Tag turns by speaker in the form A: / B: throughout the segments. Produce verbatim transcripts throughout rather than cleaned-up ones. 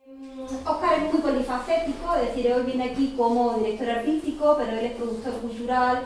A: Óscar es muy polifacético, es decir, hoy viene aquí como director artístico, pero él es productor cultural,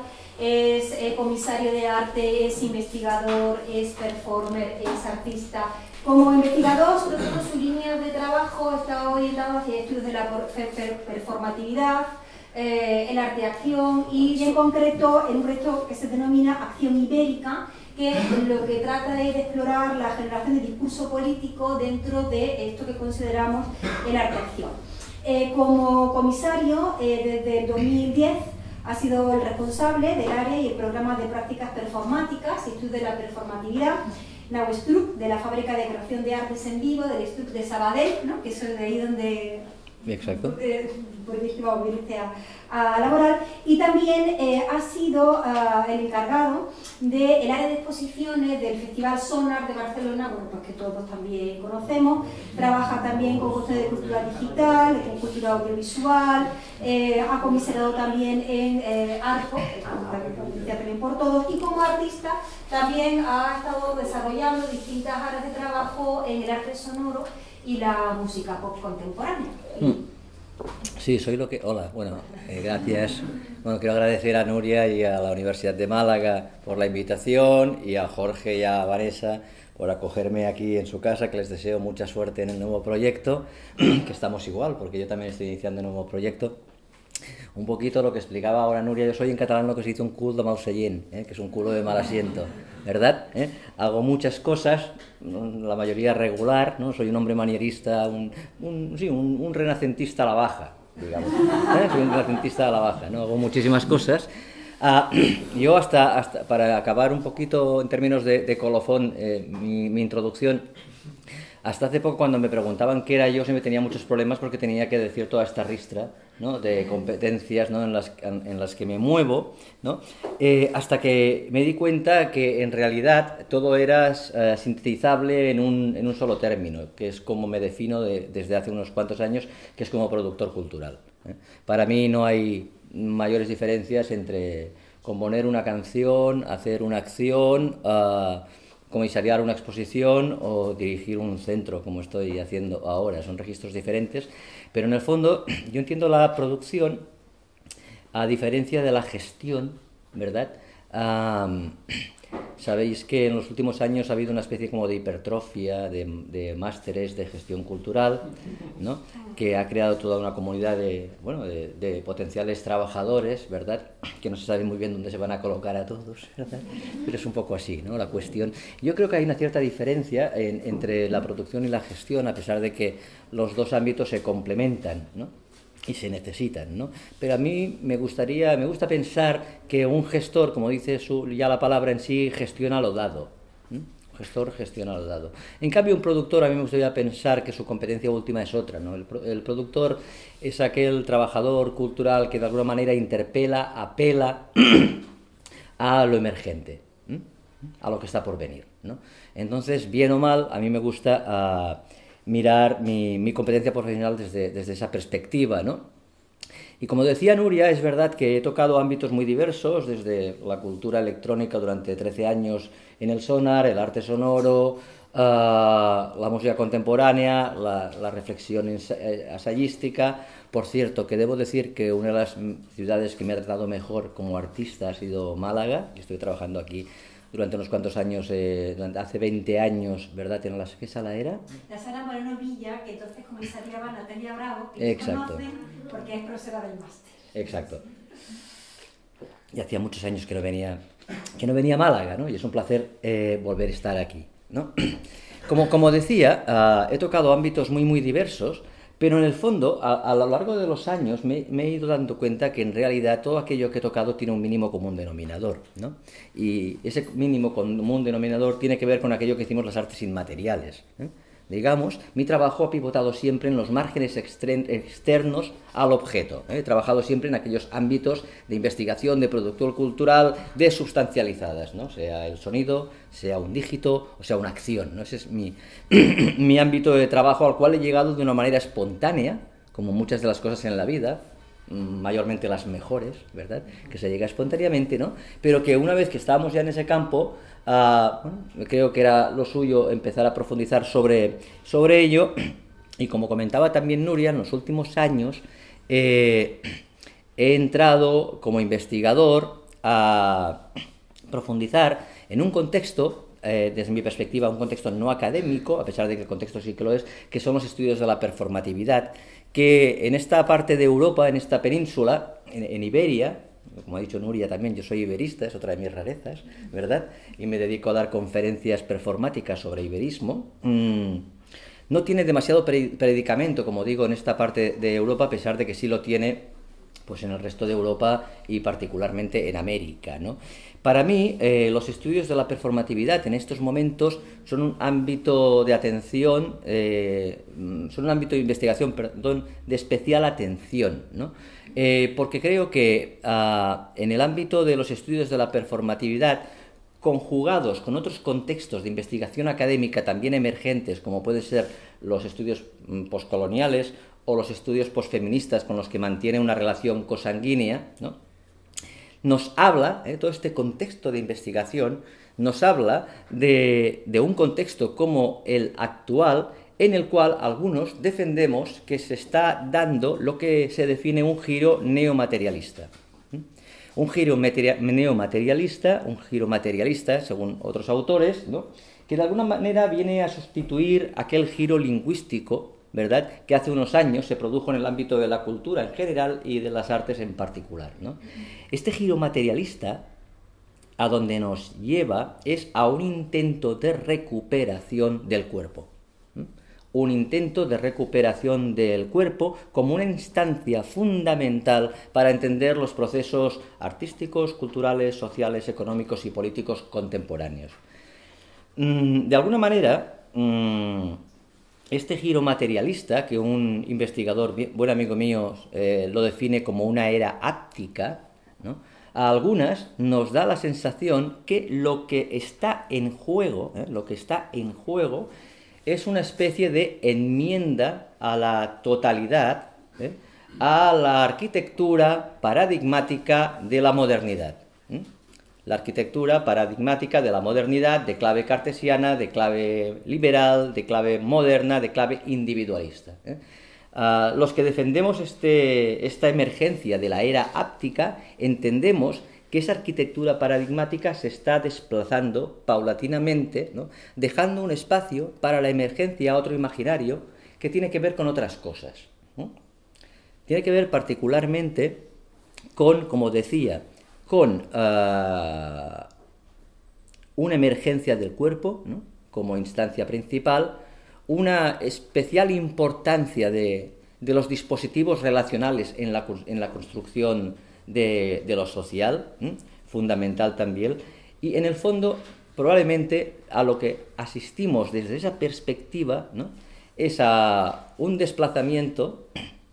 A: es eh, comisario de arte, es investigador, es performer, es artista. Como investigador, sobre todo su línea de trabajo está orientado hacia estudios de la performatividad, eh, el arte de acción y en concreto en un proyecto que se denomina Acción Ibérica, que lo que trata es de explorar la generación de discurso político dentro de esto que consideramos el arte-acción. Eh, como comisario, eh, desde el dos mil diez ha sido el responsable del área y el programa de prácticas performáticas, estudio de la performatividad, Nauestruc, de la fábrica de creación de artes en vivo, del Estruc de Sabadell, ¿no? Que eso es de ahí donde...
B: Exacto.
A: Eh, vamos, viniste a, a laborar, y también eh, ha sido uh, el encargado del área de exposiciones del Festival Sonar de Barcelona, bueno, pues que todos también conocemos. Trabaja también con cuestiones de cultura digital, en cultura audiovisual, eh, ha comisariado también en eh, ARPO, también por todos, y como artista también ha estado desarrollando distintas áreas de trabajo en el arte sonoro y la música pop contemporánea.
B: Mm. Sí, soy lo que... Hola, bueno, eh, gracias. Bueno, quiero agradecer a Nuria y a la Universidad de Málaga por la invitación y a Jorge y a Vanessa por acogerme aquí en su casa, que les deseo mucha suerte en el nuevo proyecto, que estamos igual, porque yo también estoy iniciando un nuevo proyecto. Un poquito lo que explicaba ahora Nuria, yo soy en catalán lo que se dice un cul de mal seient, ¿eh? Que es un culo de mal asiento, ¿verdad? ¿Eh? Hago muchas cosas, la mayoría regular, ¿no? Soy un hombre manierista, un, un, sí, un, un renacentista a la baja, digamos, ¿eh? Soy un renacentista a la baja, ¿no? Hago muchísimas cosas. Uh, yo hasta, hasta, para acabar un poquito en términos de, de colofón, eh, mi, mi introducción, hasta hace poco cuando me preguntaban qué era yo siempre tenía muchos problemas porque tenía que decir toda esta ristra, ¿no? De competencias, ¿no? en, las, en, en las que me muevo, ¿no? eh, hasta que me di cuenta que en realidad todo era uh, sintetizable en un, en un solo término, que es como me defino de, desde hace unos cuantos años, que es como productor cultural, ¿eh? Para mí no hay mayores diferencias entre componer una canción, hacer una acción, uh, comisariar una exposición o dirigir un centro, como estoy haciendo ahora. Son registros diferentes, pero en el fondo yo entiendo la producción a diferencia de la gestión, ¿verdad? Um, sabéis que en los últimos años ha habido una especie como de hipertrofia de, de másteres de gestión cultural, ¿no? Que ha creado toda una comunidad de, bueno, de, de potenciales trabajadores, ¿verdad? Que no se sabe muy bien dónde se van a colocar a todos, ¿verdad? Pero es un poco así, ¿no? La cuestión. Yo creo que hay una cierta diferencia en, entre la producción y la gestión, a pesar de que los dos ámbitos se complementan, ¿no? Y se necesitan, ¿no? Pero a mí me gustaría, me gusta pensar que un gestor, como dice su, ya la palabra en sí, gestiona lo dado. ¿Mm? Un gestor gestiona lo dado. En cambio, un productor, a mí me gustaría pensar que su competencia última es otra, ¿no? El, el productor es aquel trabajador cultural que de alguna manera interpela, apela a lo emergente, ¿Mm? a lo que está por venir, ¿no? Entonces, bien o mal, a mí me gusta... Uh, mirar mi, mi competencia profesional desde, desde esa perspectiva, ¿no? Y como decía Nuria, es verdad que he tocado ámbitos muy diversos, desde la cultura electrónica durante trece años en el Sonar, el arte sonoro, uh, la música contemporánea, la, la reflexión ensayística. Por cierto, que debo decir que una de las ciudades que me ha tratado mejor como artista ha sido Málaga. Estoy trabajando aquí durante unos cuantos años, eh, durante, hace veinte años, ¿verdad? ¿En la, ¿Qué sala era?
A: La sala Moreno Villa, que entonces comisariaba Natalia Bravo, que
B: Exacto.
A: conocen porque es profesora del máster.
B: Exacto. Y hacía muchos años que no venía, que no venía a Málaga, ¿no? Y es un placer eh, volver a estar aquí, ¿no? Como, como decía, uh, he tocado ámbitos muy, muy diversos, pero en el fondo, a, a lo largo de los años, me, me he ido dando cuenta que en realidad todo aquello que he tocado tiene un mínimo común denominador, ¿no? Y ese mínimo común denominador tiene que ver con aquello que decimos las artes inmateriales, ¿eh? Digamos, mi trabajo ha pivotado siempre en los márgenes externos al objeto. ¿eh? He trabajado siempre en aquellos ámbitos de investigación, de producción cultural, desubstancializadas, ¿no? Sea el sonido, sea un dígito, o sea una acción, ¿no? Ese es mi, mi ámbito de trabajo al cual he llegado de una manera espontánea, como muchas de las cosas en la vida, mayormente las mejores, ¿verdad? Que se llega espontáneamente, ¿no? Pero que una vez que estábamos ya en ese campo, uh, bueno, creo que era lo suyo empezar a profundizar sobre, sobre ello, Y como comentaba también Nuria, en los últimos años eh, he entrado como investigador a profundizar en un contexto, eh, desde mi perspectiva, un contexto no académico, a pesar de que el contexto sí que lo es, que son los estudios de la performatividad, que en esta parte de Europa, en esta península, en, en Iberia, como ha dicho Nuria también, yo soy iberista, es otra de mis rarezas, ¿verdad? Y me dedico a dar conferencias performáticas sobre iberismo. Mm, no tiene demasiado predicamento, como digo, en esta parte de Europa, a pesar de que sí lo tiene pues en el resto de Europa y particularmente en América, ¿no? Para mí, eh, los estudios de la performatividad en estos momentos son un ámbito de atención, eh, son un ámbito de investigación, perdón, de especial atención, ¿no? Eh, porque creo que uh, en el ámbito de los estudios de la performatividad, conjugados con otros contextos de investigación académica también emergentes, como pueden ser los estudios postcoloniales o los estudios posfeministas con los que mantiene una relación cosanguínea, ¿no? Nos habla, eh, todo este contexto de investigación, nos habla de, de un contexto como el actual, en el cual algunos defendemos que se está dando lo que se define un giro neomaterialista. Un giro neomaterialista, un giro materialista, según otros autores, ¿no? Que de alguna manera viene a sustituir aquel giro lingüístico, ¿verdad?, que hace unos años se produjo en el ámbito de la cultura en general y de las artes en particular, ¿no? Este giro materialista, a donde nos lleva, es a un intento de recuperación del cuerpo. ¿Mm? Un intento de recuperación del cuerpo como una instancia fundamental para entender los procesos artísticos, culturales, sociales, económicos y políticos contemporáneos. Mm, de alguna manera, mm, este giro materialista, que un investigador, buen amigo mío, eh, lo define como una era áptica, ¿no?, a algunas nos da la sensación que lo que está en juego, ¿eh? lo que está en juego es una especie de enmienda a la totalidad, ¿eh? a la arquitectura paradigmática de la modernidad. ¿eh? La arquitectura paradigmática de la modernidad, de clave cartesiana, de clave liberal, de clave moderna, de clave individualista. ¿eh? Uh, los que defendemos este, esta emergencia de la era áptica entendemos que esa arquitectura paradigmática se está desplazando paulatinamente, ¿no?, dejando un espacio para la emergencia a otro imaginario que tiene que ver con otras cosas, ¿no? Tiene que ver particularmente con, como decía, con uh, una emergencia del cuerpo, ¿no?, como instancia principal, una especial importancia de, de los dispositivos relacionales en la, en la construcción de, de lo social, ¿eh? fundamental también, y en el fondo probablemente a lo que asistimos desde esa perspectiva, ¿no?, es a un desplazamiento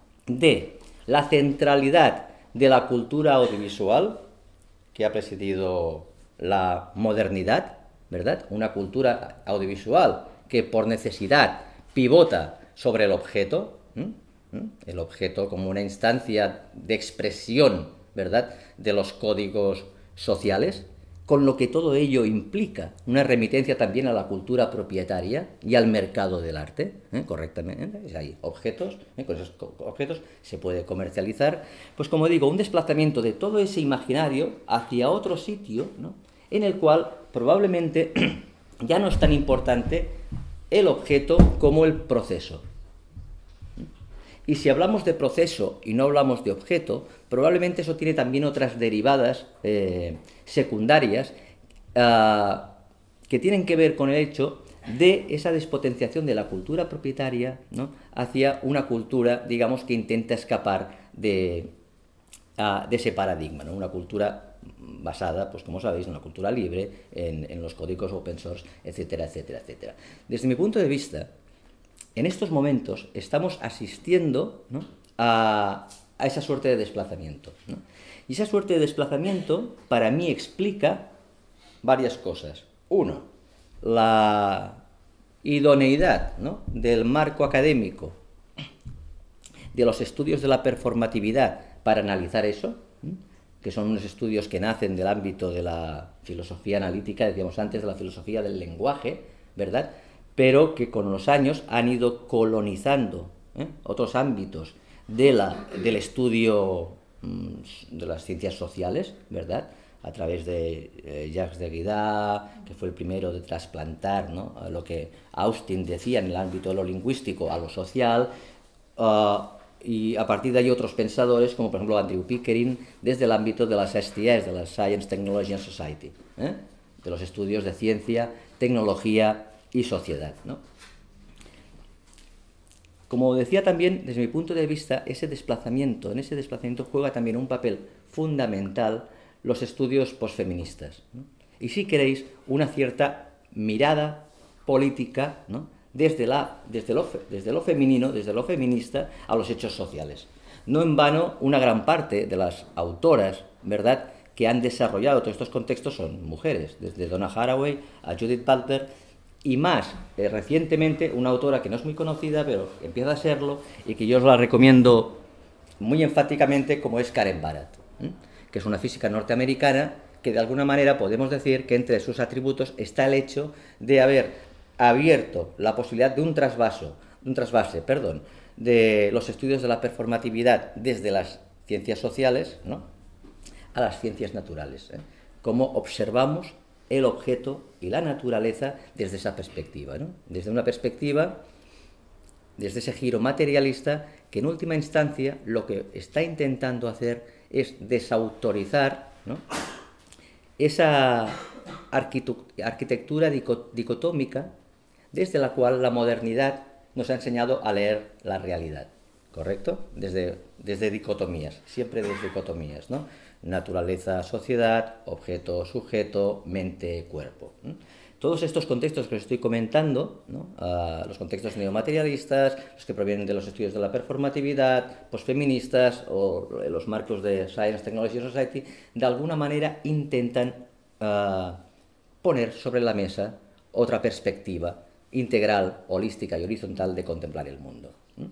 B: de la centralidad de la cultura audiovisual que ha presidido la modernidad, ¿verdad? Una cultura audiovisual que por necesidad pivota sobre el objeto, ¿eh? el objeto como una instancia de expresión, ¿verdad?, de los códigos sociales, con lo que todo ello implica una remitencia también a la cultura propietaria y al mercado del arte, ¿eh? correctamente, hay objetos, ¿eh? con esos objetos se puede comercializar, pues como digo, un desplazamiento de todo ese imaginario hacia otro sitio, ¿no?, en el cual probablemente ya no es tan importante el objeto como el proceso. Y si hablamos de proceso y no hablamos de objeto, probablemente eso tiene también otras derivadas eh, secundarias uh, que tienen que ver con el hecho de esa despotenciación de la cultura propietaria, ¿no?, hacia una cultura, digamos, que intenta escapar de, uh, de ese paradigma, ¿no?, una cultura basada, pues como sabéis, en una cultura libre, en, en los códigos open source, etcétera, etcétera, etcétera. Desde mi punto de vista, en estos momentos estamos asistiendo, ¿no?, a, a esa suerte de desplazamiento, ¿no? Y esa suerte de desplazamiento, para mí, explica varias cosas. Uno, la idoneidad, ¿no?, del marco académico, de los estudios de la performatividad para analizar eso, ¿no?, que son unos estudios que nacen del ámbito de la filosofía analítica, decíamos antes, de la filosofía del lenguaje, ¿verdad?, pero que con los años han ido colonizando ¿eh? otros ámbitos de la, del estudio mmm, de las ciencias sociales, ¿verdad?, a través de eh, Jacques Derrida, que fue el primero de trasplantar, ¿no?, a lo que Austin decía en el ámbito de lo lingüístico a lo social, uh, y a partir de ahí otros pensadores, como por ejemplo Andrew Pickering, desde el ámbito de las S T S, de la Science, Technology and Society, ¿eh? de los estudios de ciencia, tecnología y sociedad, ¿no? Como decía también, desde mi punto de vista, ese desplazamiento, en ese desplazamiento juega también un papel fundamental los estudios posfeministas, ¿no? Y si queréis, una cierta mirada política, ¿no?, desde, la, desde, lo, desde lo femenino, desde lo feminista, a los hechos sociales. No en vano, una gran parte de las autoras, ¿verdad?, que han desarrollado todos estos contextos son mujeres, desde Donna Haraway a Judith Butler, y más eh, recientemente una autora que no es muy conocida, pero empieza a serlo, y que yo os la recomiendo muy enfáticamente, como es Karen Barad, ¿eh? que es una física norteamericana, que de alguna manera podemos decir que entre sus atributos está el hecho de haber abierto la posibilidad de un trasvaso, un trasvase, perdón, de los estudios de la performatividad desde las ciencias sociales, ¿no?, a las ciencias naturales, ¿eh? Cómo observamos el objeto y la naturaleza desde esa perspectiva, ¿no?, desde una perspectiva, desde ese giro materialista, que en última instancia lo que está intentando hacer es desautorizar, ¿no?, esa arquitectura dicotómica desde la cual la modernidad nos ha enseñado a leer la realidad, ¿correcto? Desde, desde dicotomías, siempre desde dicotomías, ¿no? Naturaleza, sociedad, objeto, sujeto, mente, cuerpo, ¿no? Todos estos contextos que os estoy comentando, ¿no?, uh, los contextos neomaterialistas, los que provienen de los estudios de la performatividad, posfeministas o los marcos de Science, Technology and Society, de alguna manera intentan uh, poner sobre la mesa otra perspectiva integral, holística y horizontal de contemplar el mundo. ¿no?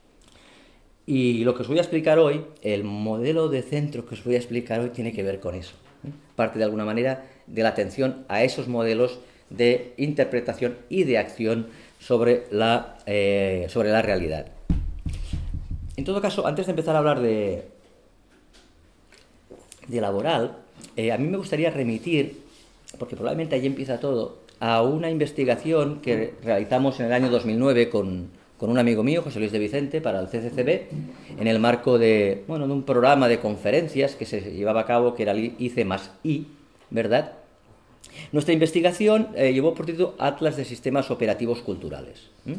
B: Y lo que os voy a explicar hoy, el modelo de centro que os voy a explicar hoy tiene que ver con eso. ¿eh? Parte de alguna manera de la atención a esos modelos de interpretación y de acción sobre la, eh, sobre la realidad. En todo caso, antes de empezar a hablar de, de laboral, eh, a mí me gustaría remitir, porque probablemente ahí empieza todo, a una investigación que realizamos en el año dos mil nueve con, con un amigo mío, José Luis de Vicente, para el C C C B, en el marco de, bueno, de un programa de conferencias que se llevaba a cabo, que era el I C más I, ¿verdad? Nuestra investigación eh, llevó por título Atlas de Sistemas Operativos Culturales. ¿eh?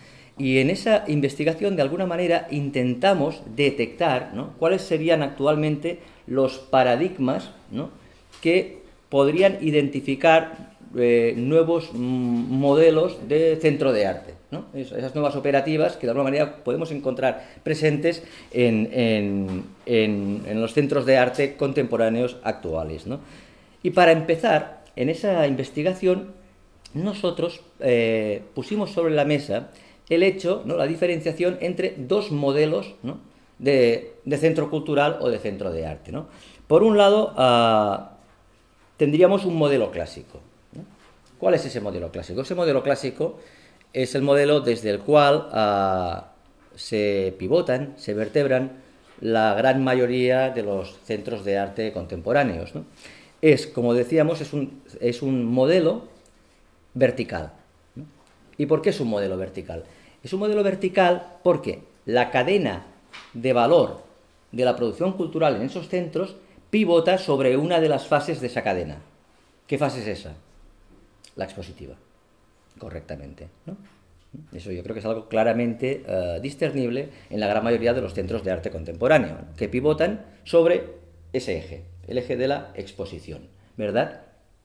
B: Y en esa investigación, de alguna manera, intentamos detectar, ¿no?, cuáles serían actualmente los paradigmas, ¿no?, que podrían identificar eh, nuevos mm, modelos de centro de arte, ¿no? Es, esas nuevas operativas que de alguna manera podemos encontrar presentes en, en, en, en los centros de arte contemporáneos actuales, ¿no? Y para empezar, en esa investigación, nosotros eh, pusimos sobre la mesa el hecho, ¿no?, la diferenciación entre dos modelos, ¿no?, de, de centro cultural o de centro de arte, ¿no? Por un lado, uh, tendríamos un modelo clásico, ¿no? ¿Cuál es ese modelo clásico? Ese modelo clásico es el modelo desde el cual uh, se pivotan, se vertebran la gran mayoría de los centros de arte contemporáneos, ¿no? Es, como decíamos, es un, es un modelo vertical, ¿no? ¿Y por qué es un modelo vertical? Es un modelo vertical porque la cadena de valor de la producción cultural en esos centros pivota sobre una de las fases de esa cadena. ¿Qué fase es esa? La expositiva, correctamente, ¿no? Eso yo creo que es algo claramente uh, discernible en la gran mayoría de los centros de arte contemporáneo, ¿no?, que pivotan sobre ese eje, el eje de la exposición, ¿verdad?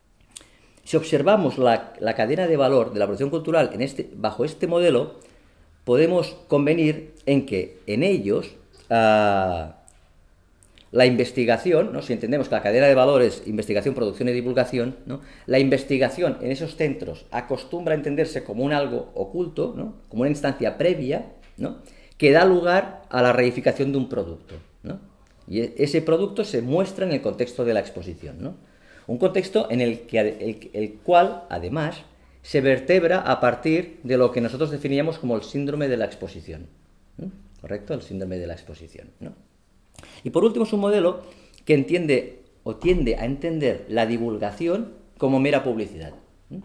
B: Si observamos la, la cadena de valor de la producción cultural en este, bajo este modelo, podemos convenir en que en ellos uh, la investigación, ¿no?, si entendemos que la cadena de valor es investigación, producción y divulgación, ¿no?, la investigación en esos centros acostumbra a entenderse como un algo oculto, ¿no?, como una instancia previa, ¿no?, que da lugar a la reificación de un producto, ¿no? Y ese producto se muestra en el contexto de la exposición, ¿no? Un contexto en el, que, el, el cual, además, se vertebra a partir de lo que nosotros definíamos como el síndrome de la exposición. ¿Mm? ¿Correcto? El síndrome de la exposición, ¿no? Y por último es un modelo que entiende o tiende a entender la divulgación como mera publicidad. ¿Mm?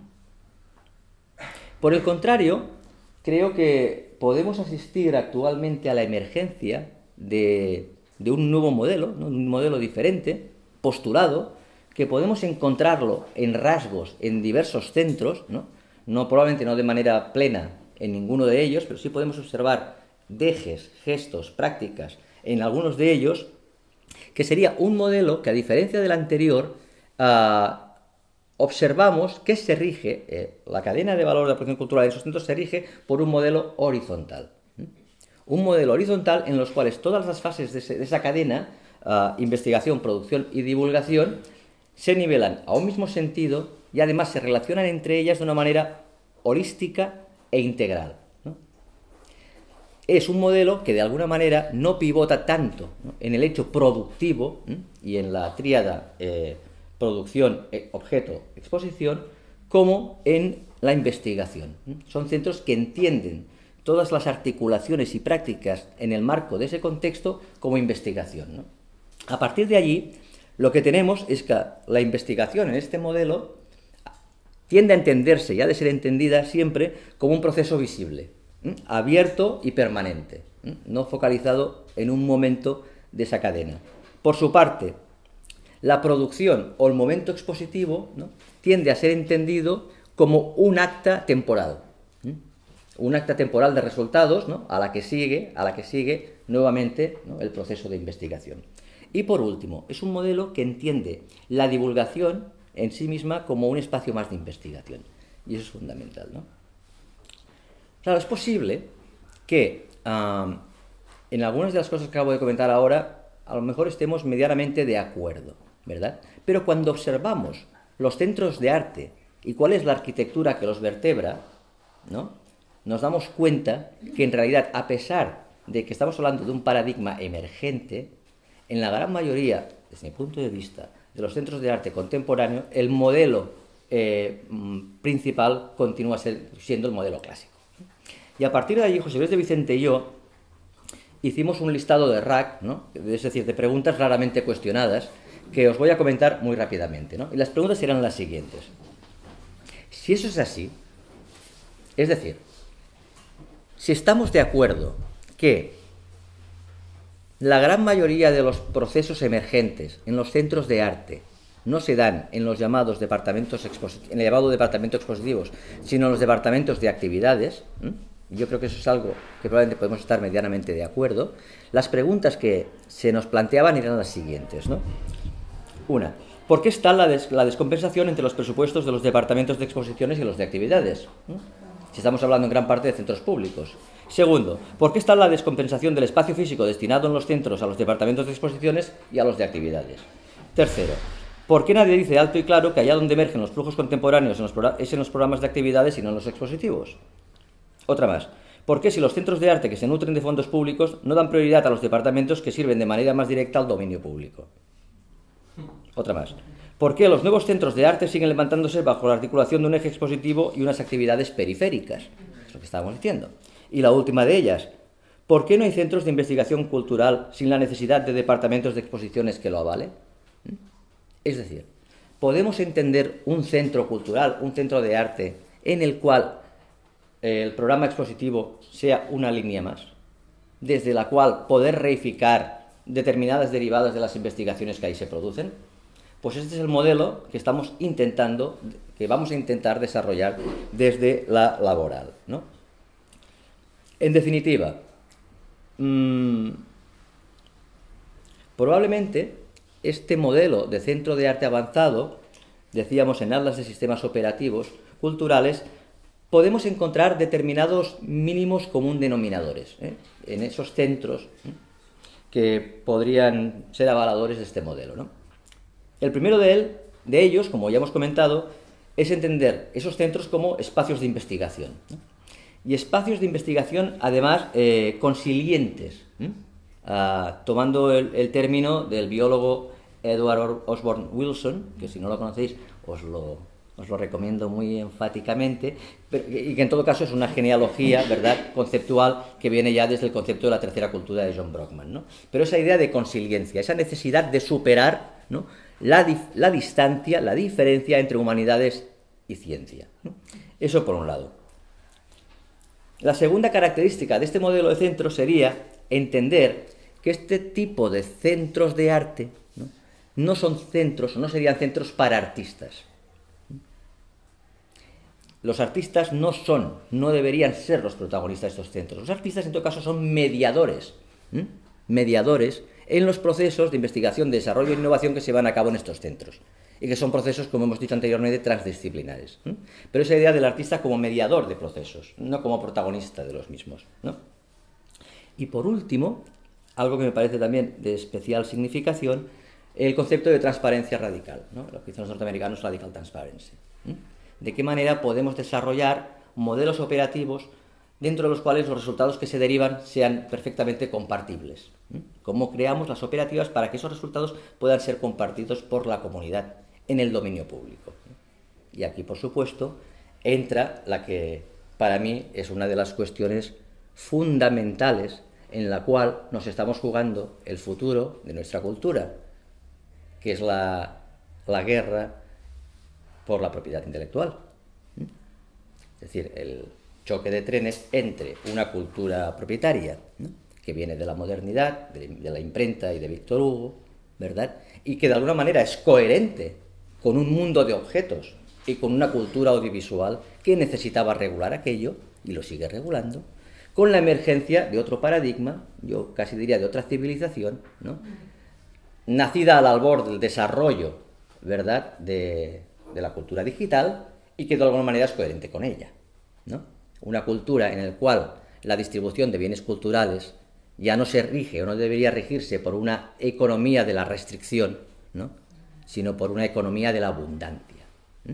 B: Por el contrario, creo que podemos asistir actualmente a la emergencia de, de un nuevo modelo, ¿no? Un modelo diferente, postulado, que podemos encontrarlo en rasgos en diversos centros, ¿no? No, probablemente no de manera plena en ninguno de ellos, pero sí podemos observar dejes, gestos, prácticas en algunos de ellos, que sería un modelo que, a diferencia del anterior, uh, observamos que se rige, eh, la cadena de valor de la producción cultural de esos centros se rige por un modelo horizontal. ¿Mm? Un modelo horizontal en los cuales todas las fases de, ese, de esa cadena, uh, investigación, producción y divulgación, se nivelan a un mismo sentido y además se relacionan entre ellas de una manera holística e integral, ¿no? Es un modelo que de alguna manera no pivota tanto, ¿no?, en el hecho productivo, ¿eh?, y en la tríada eh, producción, eh, objeto, exposición, como en la investigación, ¿eh? Son centros que entienden todas las articulaciones y prácticas en el marco de ese contexto como investigación, ¿no? A partir de allí, lo que tenemos es que la investigación en este modelo tiende a entenderse y ha de ser entendida siempre como un proceso visible, ¿eh?, abierto y permanente, ¿eh?, no focalizado en un momento de esa cadena. Por su parte, la producción o el momento expositivo, ¿no?, tiende a ser entendido como un acta temporal, ¿eh?, un acta temporal de resultados, ¿no?, a la que sigue, a la que sigue nuevamente, ¿no?, el proceso de investigación. Y por último, es un modelo que entiende la divulgación en sí misma como un espacio más de investigación. Y eso es fundamental, ¿no? Claro, es posible que um, en algunas de las cosas que acabo de comentar ahora, a lo mejor estemos medianamente de acuerdo, ¿verdad? Pero cuando observamos los centros de arte y cuál es la arquitectura que los vertebra, ¿no?, nos damos cuenta que en realidad, a pesar de que estamos hablando de un paradigma emergente, en la gran mayoría, desde mi punto de vista, de los centros de arte contemporáneo, el modelo eh, principal continúa ser, siendo el modelo clásico. Y a partir de allí, José Luis de Vicente y yo hicimos un listado de R A C, ¿no?, es decir, de preguntas raramente cuestionadas, que os voy a comentar muy rápidamente, ¿no? Y las preguntas eran las siguientes. Si eso es así, es decir, si estamos de acuerdo que la gran mayoría de los procesos emergentes en los centros de arte no se dan en los llamados departamentos expositivos, en el llamado departamento expositivos, sino en los departamentos de actividades, ¿eh? Yo creo que eso es algo que probablemente podemos estar medianamente de acuerdo. Las preguntas que se nos planteaban eran las siguientes, ¿no? Una, ¿por qué está la, des la descompensación entre los presupuestos de los departamentos de exposiciones y los de actividades? ¿Eh? Si estamos hablando en gran parte de centros públicos. Segundo, ¿por qué está la descompensación del espacio físico destinado en los centros a los departamentos de exposiciones y a los de actividades? Tercero, ¿por qué nadie dice alto y claro que allá donde emergen los flujos contemporáneos en los es en los programas de actividades y no en los expositivos? Otra más, ¿por qué si los centros de arte que se nutren de fondos públicos no dan prioridad a los departamentos que sirven de manera más directa al dominio público? Otra más, ¿por qué los nuevos centros de arte siguen levantándose bajo la articulación de un eje expositivo y unas actividades periféricas? Es lo que estábamos diciendo. Y la última de ellas, ¿por qué no hay centros de investigación cultural sin la necesidad de departamentos de exposiciones que lo avalen? Es decir, ¿podemos entender un centro cultural, un centro de arte, en el cual eh, el programa expositivo sea una línea más, desde la cual poder reificar determinadas derivadas de las investigaciones que ahí se producen? Pues este es el modelo que estamos intentando, que vamos a intentar desarrollar desde la laboral, ¿no? En definitiva, mmm, probablemente este modelo de centro de arte avanzado, decíamos en Atlas de Sistemas Operativos Culturales, podemos encontrar determinados mínimos común denominadores, ¿eh?, en esos centros, ¿eh?, que podrían ser avaladores de este modelo, ¿no? El primero de, él, de ellos, como ya hemos comentado, es entender esos centros como espacios de investigación, ¿no? Y espacios de investigación, además, eh, consilientes, ¿eh? ah, tomando el, el término del biólogo Edward Osborne Wilson, que si no lo conocéis os lo, os lo recomiendo muy enfáticamente, pero, y que en todo caso es una genealogía, ¿verdad?, conceptual que viene ya desde el concepto de la tercera cultura de John Brockman, ¿no? Pero esa idea de consiliencia, esa necesidad de superar, ¿no?, la, la distancia, la diferencia entre humanidades y ciencia, ¿no? Eso por un lado. La segunda característica de este modelo de centro sería entender que este tipo de centros de arte no, no son centros, o no serían centros para artistas. Los artistas no son, no deberían ser los protagonistas de estos centros. Los artistas, en todo caso, son mediadores, ¿eh? mediadores en los procesos de investigación, desarrollo e innovación que se van a cabo en estos centros. Y que son procesos, como hemos dicho anteriormente, transdisciplinares. ¿eh? Pero esa idea del artista como mediador de procesos, no como protagonista de los mismos, ¿no? Y por último, algo que me parece también de especial significación, el concepto de transparencia radical, ¿no? Lo que dicen los norteamericanos, radical transparency. ¿eh? De qué manera podemos desarrollar modelos operativos dentro de los cuales los resultados que se derivan sean perfectamente compartibles. ¿eh? Cómo creamos las operativas para que esos resultados puedan ser compartidos por la comunidad en el dominio público. Y aquí, por supuesto, entra la que para mí es una de las cuestiones fundamentales en la cual nos estamos jugando el futuro de nuestra cultura, que es la, la guerra por la propiedad intelectual. Es decir, el choque de trenes entre una cultura propietaria, ¿no?, que viene de la modernidad, de, de la imprenta y de Víctor Hugo, ¿verdad?, y que de alguna manera es coherente con un mundo de objetos y con una cultura audiovisual que necesitaba regular aquello, y lo sigue regulando, con la emergencia de otro paradigma, yo casi diría de otra civilización, ¿no?, nacida al albor del desarrollo, ¿verdad?, de, de la cultura digital, y que de alguna manera es coherente con ella, ¿no? Una cultura en la cual la distribución de bienes culturales ya no se rige o no debería regirse por una economía de la restricción, ¿no?, sino por una economía de la abundancia. ¿eh?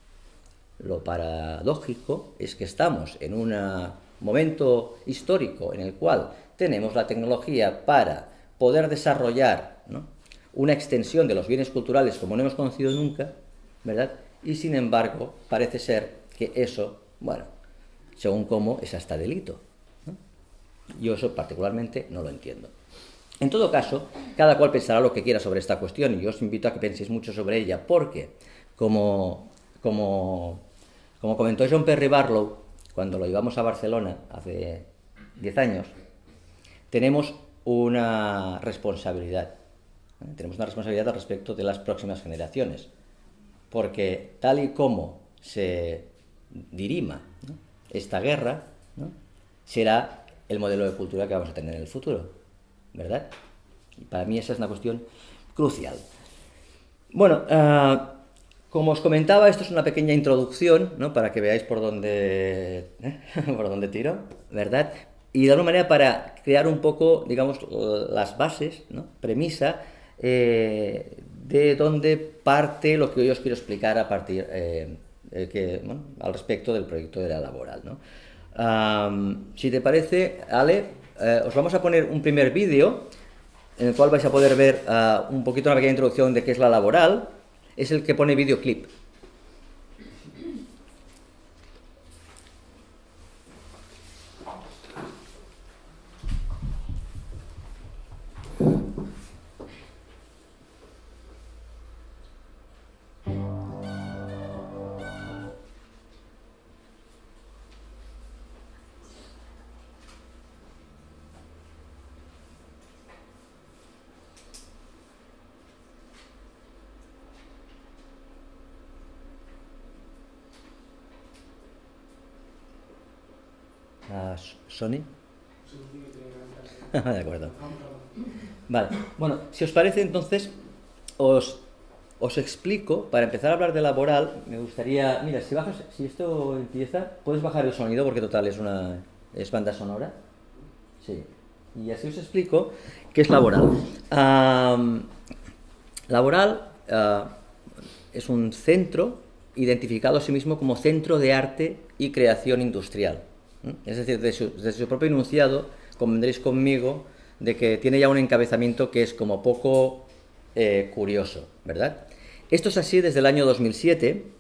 B: Lo paradójico es que estamos en un momento histórico en el cual tenemos la tecnología para poder desarrollar, ¿no?, una extensión de los bienes culturales como no hemos conocido nunca, ¿verdad? Y sin embargo parece ser que eso, bueno, según cómo, es hasta delito, ¿no? Yo eso particularmente no lo entiendo. En todo caso, cada cual pensará lo que quiera sobre esta cuestión, y yo os invito a que penséis mucho sobre ella, porque, como, como, como comentó John Perry Barlow, cuando lo llevamos a Barcelona hace diez años, tenemos una responsabilidad, ¿eh? tenemos una responsabilidad al respecto de las próximas generaciones, porque tal y como se dirima, ¿no?, esta guerra, ¿no?, será el modelo de cultura que vamos a tener en el futuro, ¿verdad? Y para mí esa es una cuestión crucial. Bueno, uh, como os comentaba, esto es una pequeña introducción, ¿no?, para que veáis por dónde, ¿eh? por dónde tiro, ¿verdad? Y de alguna manera para crear un poco, digamos, las bases, ¿no?, premisa, eh, de dónde parte lo que hoy os quiero explicar a partir, eh, eh, que, bueno, al respecto del proyecto de la laboral, ¿no? Um, si te parece, Ale, eh, os vamos a poner un primer vídeo en el cual vais a poder ver uh, un poquito una pequeña introducción de qué es la laboral. Es el que pone videoclip. Uh, ¿Sony? De acuerdo. Vale. Bueno, si os parece, entonces, os, os explico, para empezar a hablar de laboral, me gustaría... Mira, si bajas, si esto empieza, puedes bajar el sonido, porque total es una es banda sonora. Sí. Y así os explico qué es laboral. Um, laboral uh, es un centro identificado a sí mismo como centro de arte y creación industrial. Es decir, desde su, desde su propio enunciado, convendréis conmigo de que tiene ya un encabezamiento que es como poco eh, curioso, ¿verdad? Esto es así desde el año dos mil siete,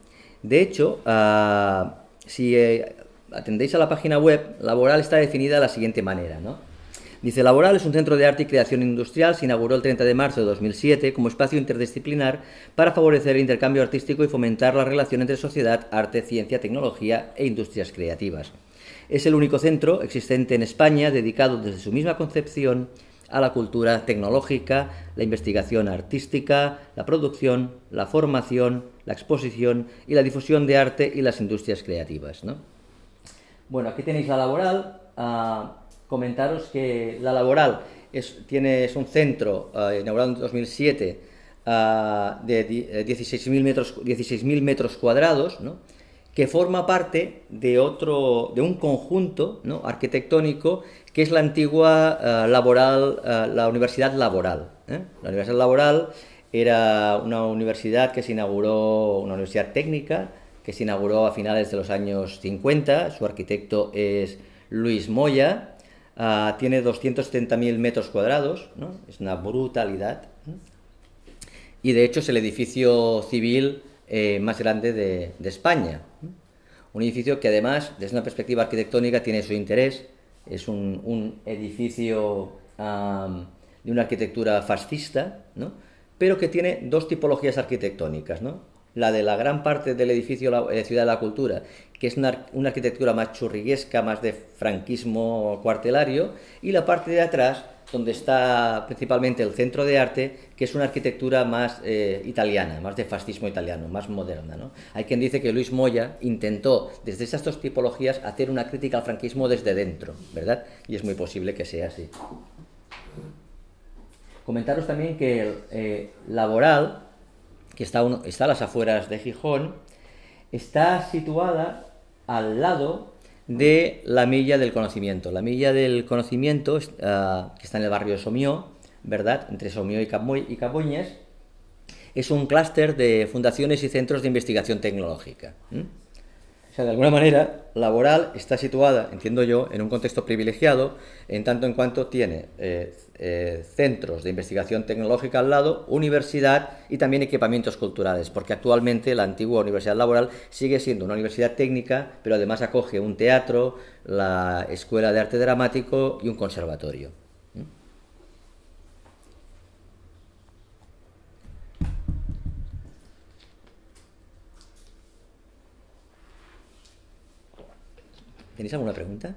B: De hecho, uh, si eh, atendéis a la página web, Laboral está definida de la siguiente manera, ¿no? Dice, Laboral es un centro de arte y creación industrial, se inauguró el treinta de marzo de dos mil siete como espacio interdisciplinar para favorecer el intercambio artístico y fomentar la relación entre sociedad, arte, ciencia, tecnología e industrias creativas. Es el único centro existente en España dedicado desde su misma concepción a la cultura tecnológica, la investigación artística, la producción, la formación, la exposición y la difusión de arte y las industrias creativas, ¿no? Bueno, aquí tenéis la Laboral. Uh, comentaros que la Laboral es, tiene, es un centro uh, inaugurado en dos mil siete uh, de dieciséis mil metros, dieciséis mil metros cuadrados, ¿no? Que forma parte de, otro, de un conjunto, ¿no?, arquitectónico que es la antigua uh, Laboral, uh, la Universidad Laboral, ¿eh? La Universidad Laboral era una universidad que se inauguró, una universidad técnica, que se inauguró a finales de los años cincuenta, su arquitecto es Luis Moya, uh, tiene doscientos setenta mil metros cuadrados, ¿no? Es una brutalidad, ¿no? Y de hecho es el edificio civil eh, más grande de, de España, ¿no? Un edificio que además, desde una perspectiva arquitectónica, tiene su interés. Es un, un edificio um, de una arquitectura fascista, ¿no?, pero que tiene dos tipologías arquitectónicas, ¿no? La de la gran parte del edificio la, eh, Ciudad de la Cultura, que es una, una arquitectura más churriguesca, más de franquismo cuartelario, y la parte de atrás, donde está principalmente el centro de arte, que es una arquitectura más eh, italiana, más de fascismo italiano, más moderna, ¿no? Hay quien dice que Luis Moya intentó, desde esas dos tipologías, hacer una crítica al franquismo desde dentro, ¿verdad? Y es muy posible que sea así. Comentaros también que eh, Laboral, que está, uno, está a las afueras de Gijón, está situada al lado de la Milla del Conocimiento. La Milla del Conocimiento, uh, que está en el barrio de Somió, ¿verdad?, entre Somió y, Camoy, y Caboñes, es un clúster de fundaciones y centros de investigación tecnológica. ¿Mm? O sea, de alguna manera, Laboral está situada, entiendo yo, en un contexto privilegiado, en tanto en cuanto tiene eh, eh, centros de investigación tecnológica al lado, universidad y también equipamientos culturales, porque actualmente la antigua Universidad Laboral sigue siendo una universidad técnica, pero además acoge un teatro, la Escuela de Arte Dramático y un conservatorio. ¿Tenéis alguna pregunta?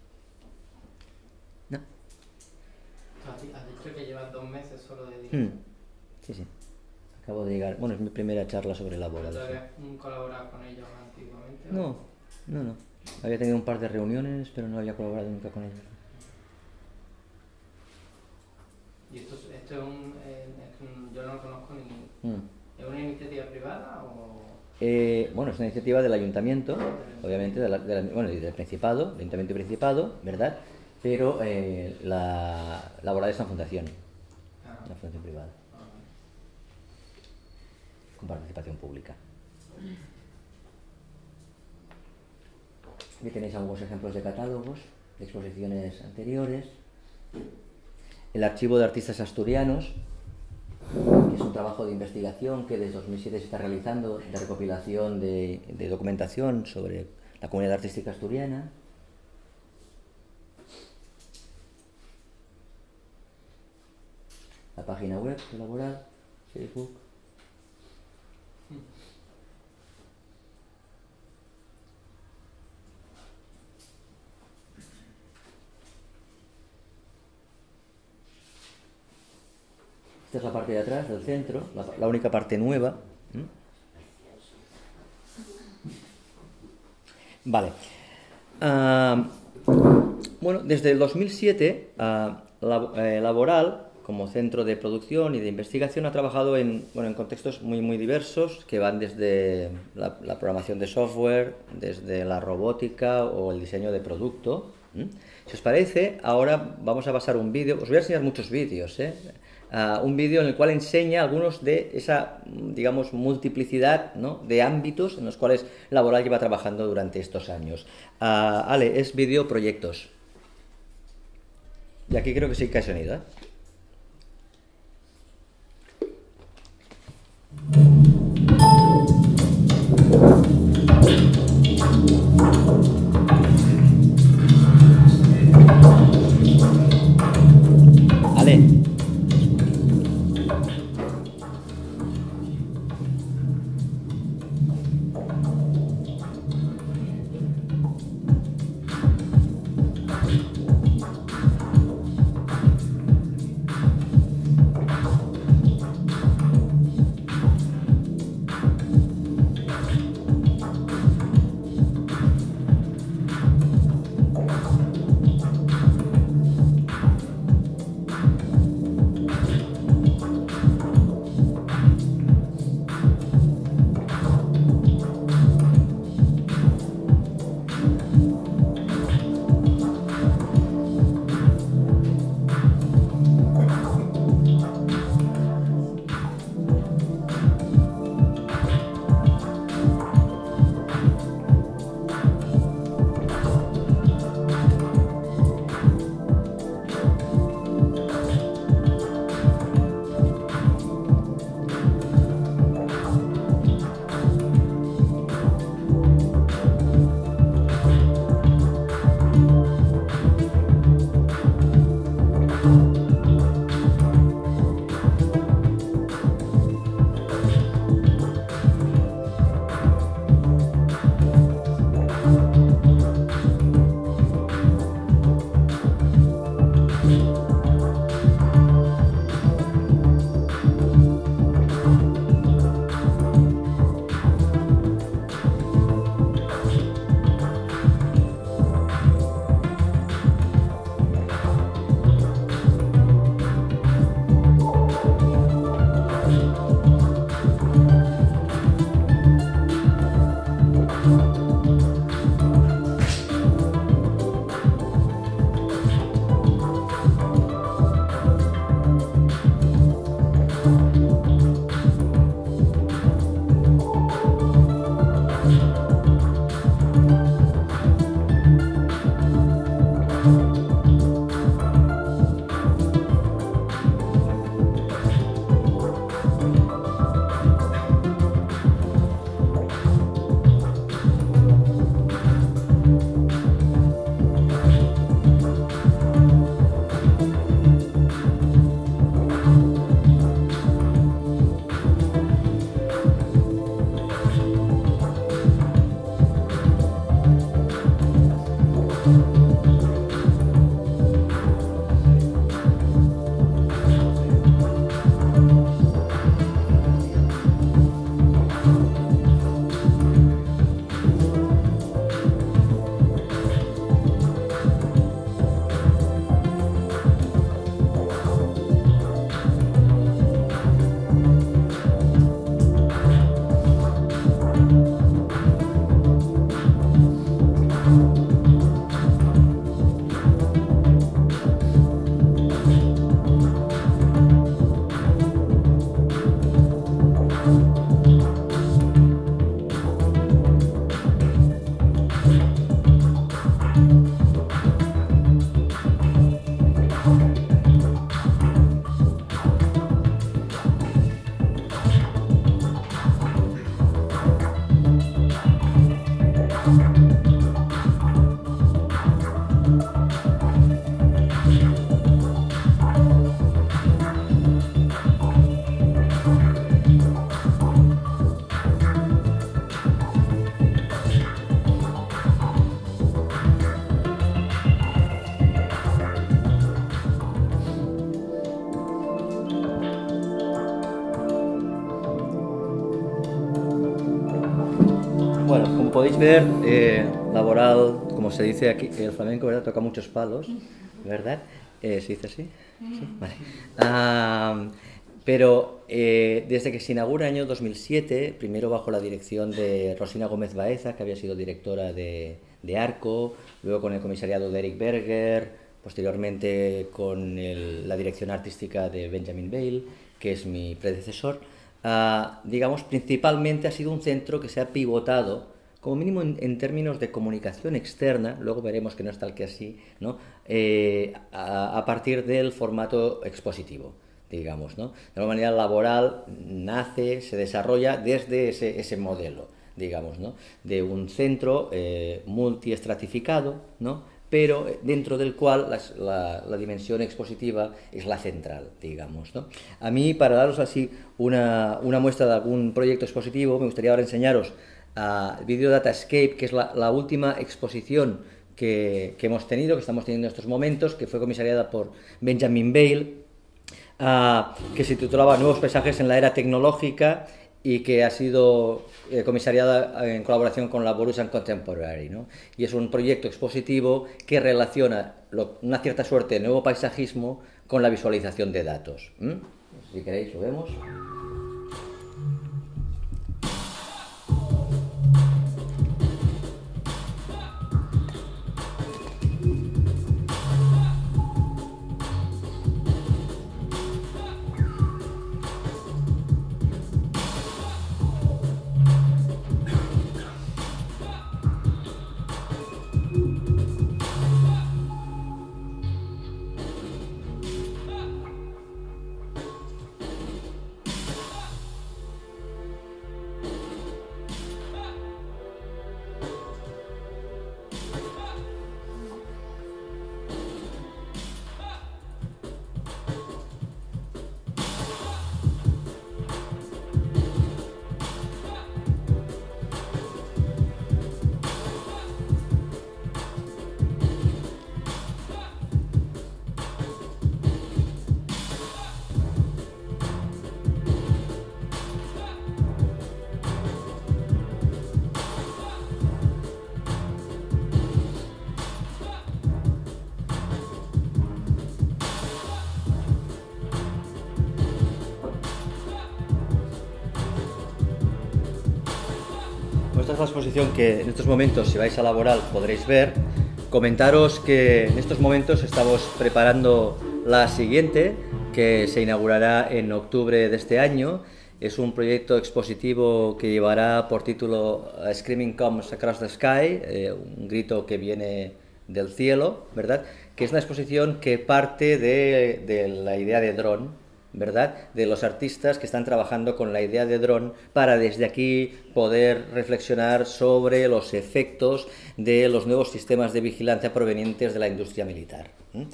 B: No.
C: Has dicho que llevas dos meses solo de director.
B: Hmm. Sí, sí. Acabo de llegar. Bueno, es mi primera charla sobre Laboral.
C: ¿Tú habías colaborado con ellos antiguamente?
B: No, no, no. Había tenido un par de reuniones, pero no había colaborado nunca con ellos.
C: ¿Y esto, esto es, un, eh, es un... yo no lo conozco ni...
B: Hmm.
C: ¿Es una iniciativa privada o...?
B: Eh, bueno, es una iniciativa del Ayuntamiento, obviamente, de la, de la, bueno, y del Principado, del Ayuntamiento y Principado, ¿verdad? Pero eh, la Laboral es una fundación, una fundación privada, con participación pública. Aquí tenéis algunos ejemplos de catálogos, de exposiciones anteriores. El Archivo de Artistas Asturianos, que es un trabajo de investigación que desde dos mil siete se está realizando, de recopilación de, de documentación sobre la comunidad artística asturiana. La página web de Laboral, Facebook. Esta es la parte de atrás del centro, la, la única parte nueva. ¿Mm? Vale. Uh, bueno, desde el dos mil siete, uh, la, eh, Laboral, como centro de producción y de investigación, ha trabajado en, bueno, en contextos muy, muy diversos, que van desde la, la programación de software, desde la robótica o el diseño de producto. ¿Mm? Si os parece, ahora vamos a pasar un vídeo. Os voy a enseñar muchos vídeos, ¿eh? Uh, un vídeo en el cual enseña algunos de esa, digamos, multiplicidad, ¿no?, de ámbitos en los cuales Laboral lleva trabajando durante estos años. Uh, Ale, es vídeo proyectos. Y aquí creo que sí que hay sonido, ¿eh?
D: Thank you.
B: Bueno, como podéis ver, eh, Laboral, como se dice aquí, el flamenco, ¿verdad?, toca muchos palos, ¿verdad? Eh, ¿Se dice así? ¿Sí? Vale. Ah, pero eh, desde que se inaugura el año dos mil siete, primero bajo la dirección de Rosina Gómez Baeza, que había sido directora de, de Arco, luego con el comisariado de Eric Berger, posteriormente con el, la dirección artística de Benjamin Bale, que es mi predecesor. Uh, digamos, principalmente ha sido un centro que se ha pivotado, como mínimo en, en términos de comunicación externa, luego veremos que no es tal que así, ¿no? eh, a, a partir del formato expositivo, digamos, ¿no? De alguna manera, Laboral nace, se desarrolla desde ese, ese modelo, digamos, ¿no?, de un centro eh, multiestratificado, ¿no?, pero dentro del cual la, la, la dimensión expositiva es la central, digamos, ¿no? A mí, para daros así una, una muestra de algún proyecto expositivo, me gustaría ahora enseñaros a uh, Video Datascape, que es la, la última exposición que, que hemos tenido, que estamos teniendo en estos momentos, que fue comisariada por Benjamin Bale, uh, que se titulaba Nuevos paisajes en la era tecnológica, y que ha sido eh, comisariada en colaboración con la Borus and Contemporary, ¿no? Y es un proyecto expositivo que relaciona lo, una cierta suerte de nuevo paisajismo con la visualización de datos. ¿Mm? Si queréis, lo vemos. Esta es la exposición que en estos momentos, si vais a Laboral, podréis ver. Comentaros que en estos momentos estamos preparando la siguiente, que se inaugurará en octubre de este año. Es un proyecto expositivo que llevará por título Screaming Comes Across the Sky, eh, un grito que viene del cielo, ¿verdad? Que es una exposición que parte de, de la idea de dron, ¿verdad? De los artistas que están trabajando con la idea de dron para desde aquí poder reflexionar sobre los efectos de los nuevos sistemas de vigilancia provenientes de la industria militar.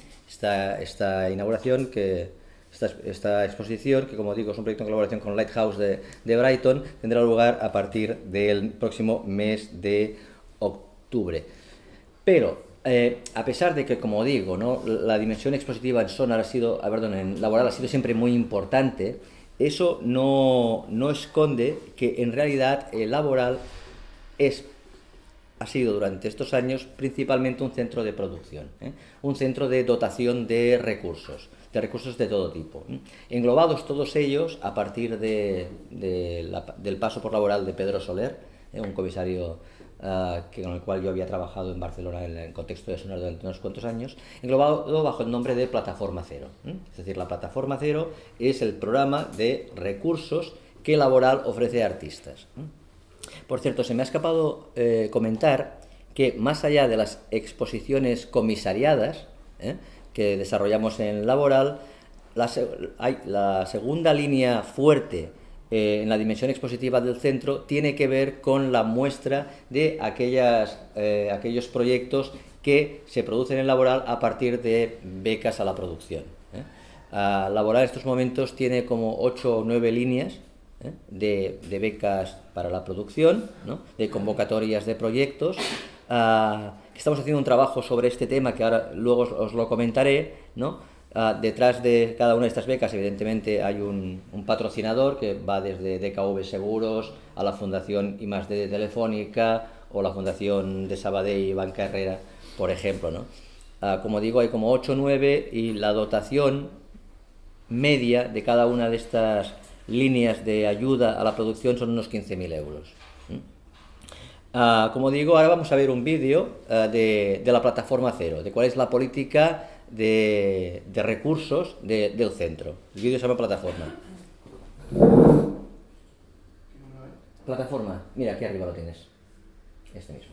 B: Esta, esta inauguración, que, esta, esta exposición, que como digo es un proyecto en colaboración con Lighthouse de, de Brighton, tendrá lugar a partir del próximo mes de octubre. Pero Eh, a pesar de que, como digo, ¿no?, la dimensión expositiva en Sonar ha sido, ah, perdón, en Laboral ha sido siempre muy importante, eso no, no esconde que en realidad el Laboral es, ha sido durante estos años principalmente un centro de producción, ¿eh? Un centro de dotación de recursos, de recursos de todo tipo, ¿eh? Englobados todos ellos a partir de, de la, del paso por Laboral de Pedro Soler, ¿eh?, un comisario Uh, que, con el cual yo había trabajado en Barcelona en el contexto de Sonar durante unos cuantos años, englobado bajo el nombre de Plataforma Cero. ¿eh? Es decir, la Plataforma Cero es el programa de recursos que Laboral ofrece a artistas. ¿eh? Por cierto, se me ha escapado eh, comentar que más allá de las exposiciones comisariadas ¿eh?, que desarrollamos en Laboral, la, hay, la segunda línea fuerte Eh, en la dimensión expositiva del centro tiene que ver con la muestra de aquellas, eh, aquellos proyectos que se producen en Laboral a partir de becas a la producción. ¿eh? Uh, Laboral en estos momentos tiene como ocho o nueve líneas ¿eh? de, de becas para la producción, ¿no?, de convocatorias de proyectos. Uh, estamos haciendo un trabajo sobre este tema que ahora luego os, os lo comentaré, ¿no? Uh, detrás de cada una de estas becas, evidentemente, hay un, un patrocinador que va desde D K V Seguros a la Fundación I más D de Telefónica o la Fundación de Sabadell y Banca Herrera, por ejemplo, ¿no? Uh, como digo, hay como ocho o nueve y la dotación media de cada una de estas líneas de ayuda a la producción son unos quince mil euros. Uh, como digo, ahora vamos a ver un vídeo uh, de, de la Plataforma Cero, de cuál es la política De, de recursos de, del centro. El vídeo se llama Plataforma. Plataforma, mira, aquí arriba lo tienes. Este mismo.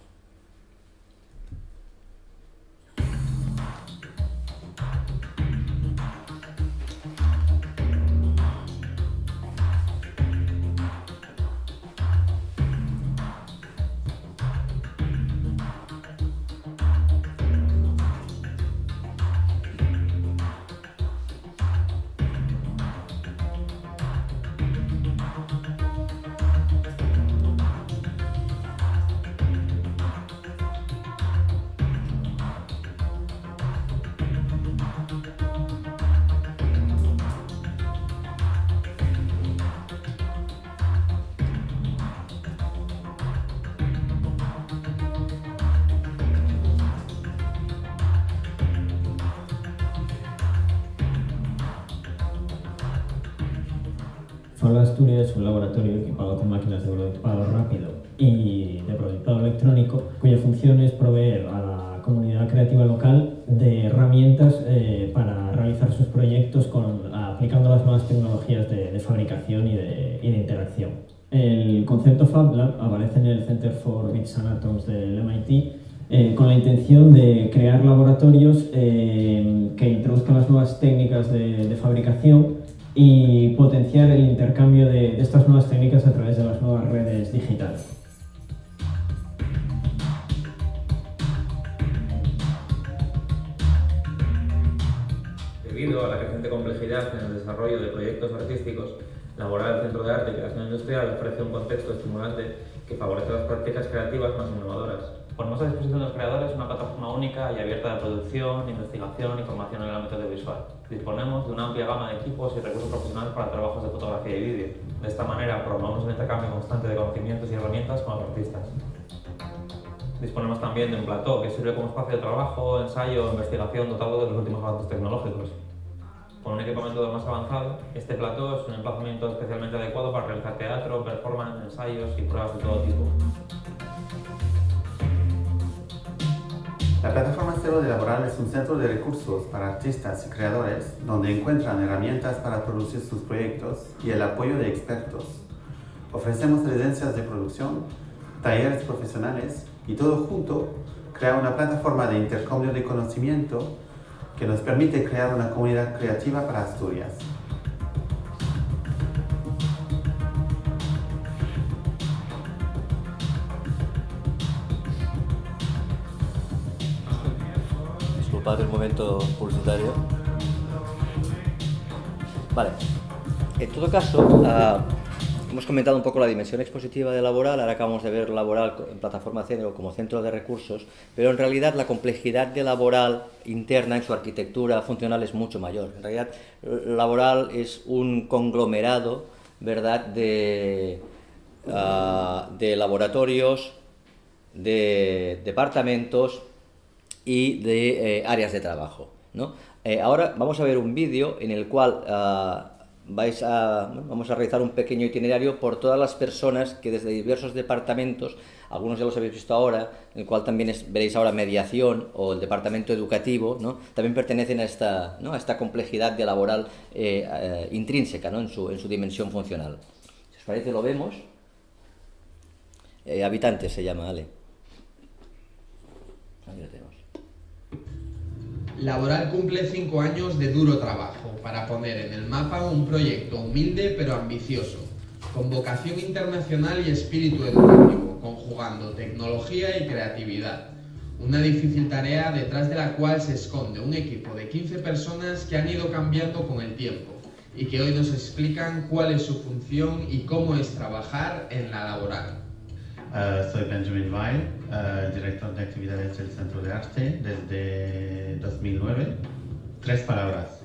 D: Fabla Asturias es un laboratorio equipado con máquinas de prototipado rápido y de proyectado electrónico, cuya función es proveer a la comunidad creativa local de herramientas eh, para realizar sus proyectos con, aplicando las nuevas tecnologías de, de fabricación y de, y de interacción. El concepto Fab Lab aparece en el Center for Bits and Atoms del M I T eh, con la intención de crear laboratorios eh, que introduzcan las nuevas técnicas de, de fabricación y potenciar el intercambio de, de estas nuevas técnicas a través de las nuevas redes digitales.
E: Debido a la creciente complejidad en el desarrollo de proyectos artísticos, Laboral el Centro de Arte y Creación Industrial ofrece un contexto estimulante que favorece las prácticas creativas más innovadoras. Ponemos a disposición de los creadores una plataforma única y abierta de producción, investigación y formación en el ámbito audiovisual. Disponemos de una amplia gama de equipos y recursos profesionales para trabajos de fotografía y vídeo. De esta manera, promovemos un intercambio constante de conocimientos y herramientas con los artistas. Disponemos también de un plató que sirve como espacio de trabajo, ensayo e investigación dotado de los últimos avances tecnológicos. Con un equipamiento más avanzado, este plató es un emplazamiento especialmente adecuado para realizar teatro, performance, ensayos y pruebas de todo tipo.
F: La Plataforma Cero de Laboral es un centro de recursos para artistas y creadores donde encuentran herramientas para producir sus proyectos y el apoyo de expertos. Ofrecemos residencias de producción, talleres profesionales y todo junto crea una plataforma de intercambio de conocimiento que nos permite crear una comunidad creativa para Asturias.
B: Disculpad el momento publicitario. Vale. En todo caso, uh, hemos comentado un poco la dimensión expositiva de Laboral, ahora acabamos de ver Laboral en plataforma centro como centro de recursos, pero en realidad la complejidad de Laboral interna en su arquitectura funcional es mucho mayor. En realidad, Laboral es un conglomerado, ¿verdad?, de, uh, de laboratorios, de departamentos y de eh, áreas de trabajo, ¿no? Eh, ahora vamos a ver un vídeo en el cual uh, vais a, ¿no? vamos a realizar un pequeño itinerario por todas las personas que desde diversos departamentos, algunos ya los habéis visto ahora, en el cual también es, veréis ahora mediación o el departamento educativo, ¿no? También pertenecen a esta, ¿no? a esta complejidad de laboral eh, eh, intrínseca, ¿no? en, su, en su dimensión funcional. Si os parece, lo vemos. Eh, habitantes se llama, Ale. Ahí lo tenemos.
G: Laboral cumple cinco años de duro trabajo para poner en el mapa un proyecto humilde pero ambicioso, con vocación internacional y espíritu educativo, conjugando tecnología y creatividad. Una difícil tarea detrás de la cual se esconde un equipo de quince personas que han ido cambiando con el tiempo y que hoy nos explican cuál es su función y cómo es trabajar en la Laboral.
F: Uh, soy Benjamin Weil, uh, director de actividades del Centro de Arte desde dos mil nueve. Tres palabras: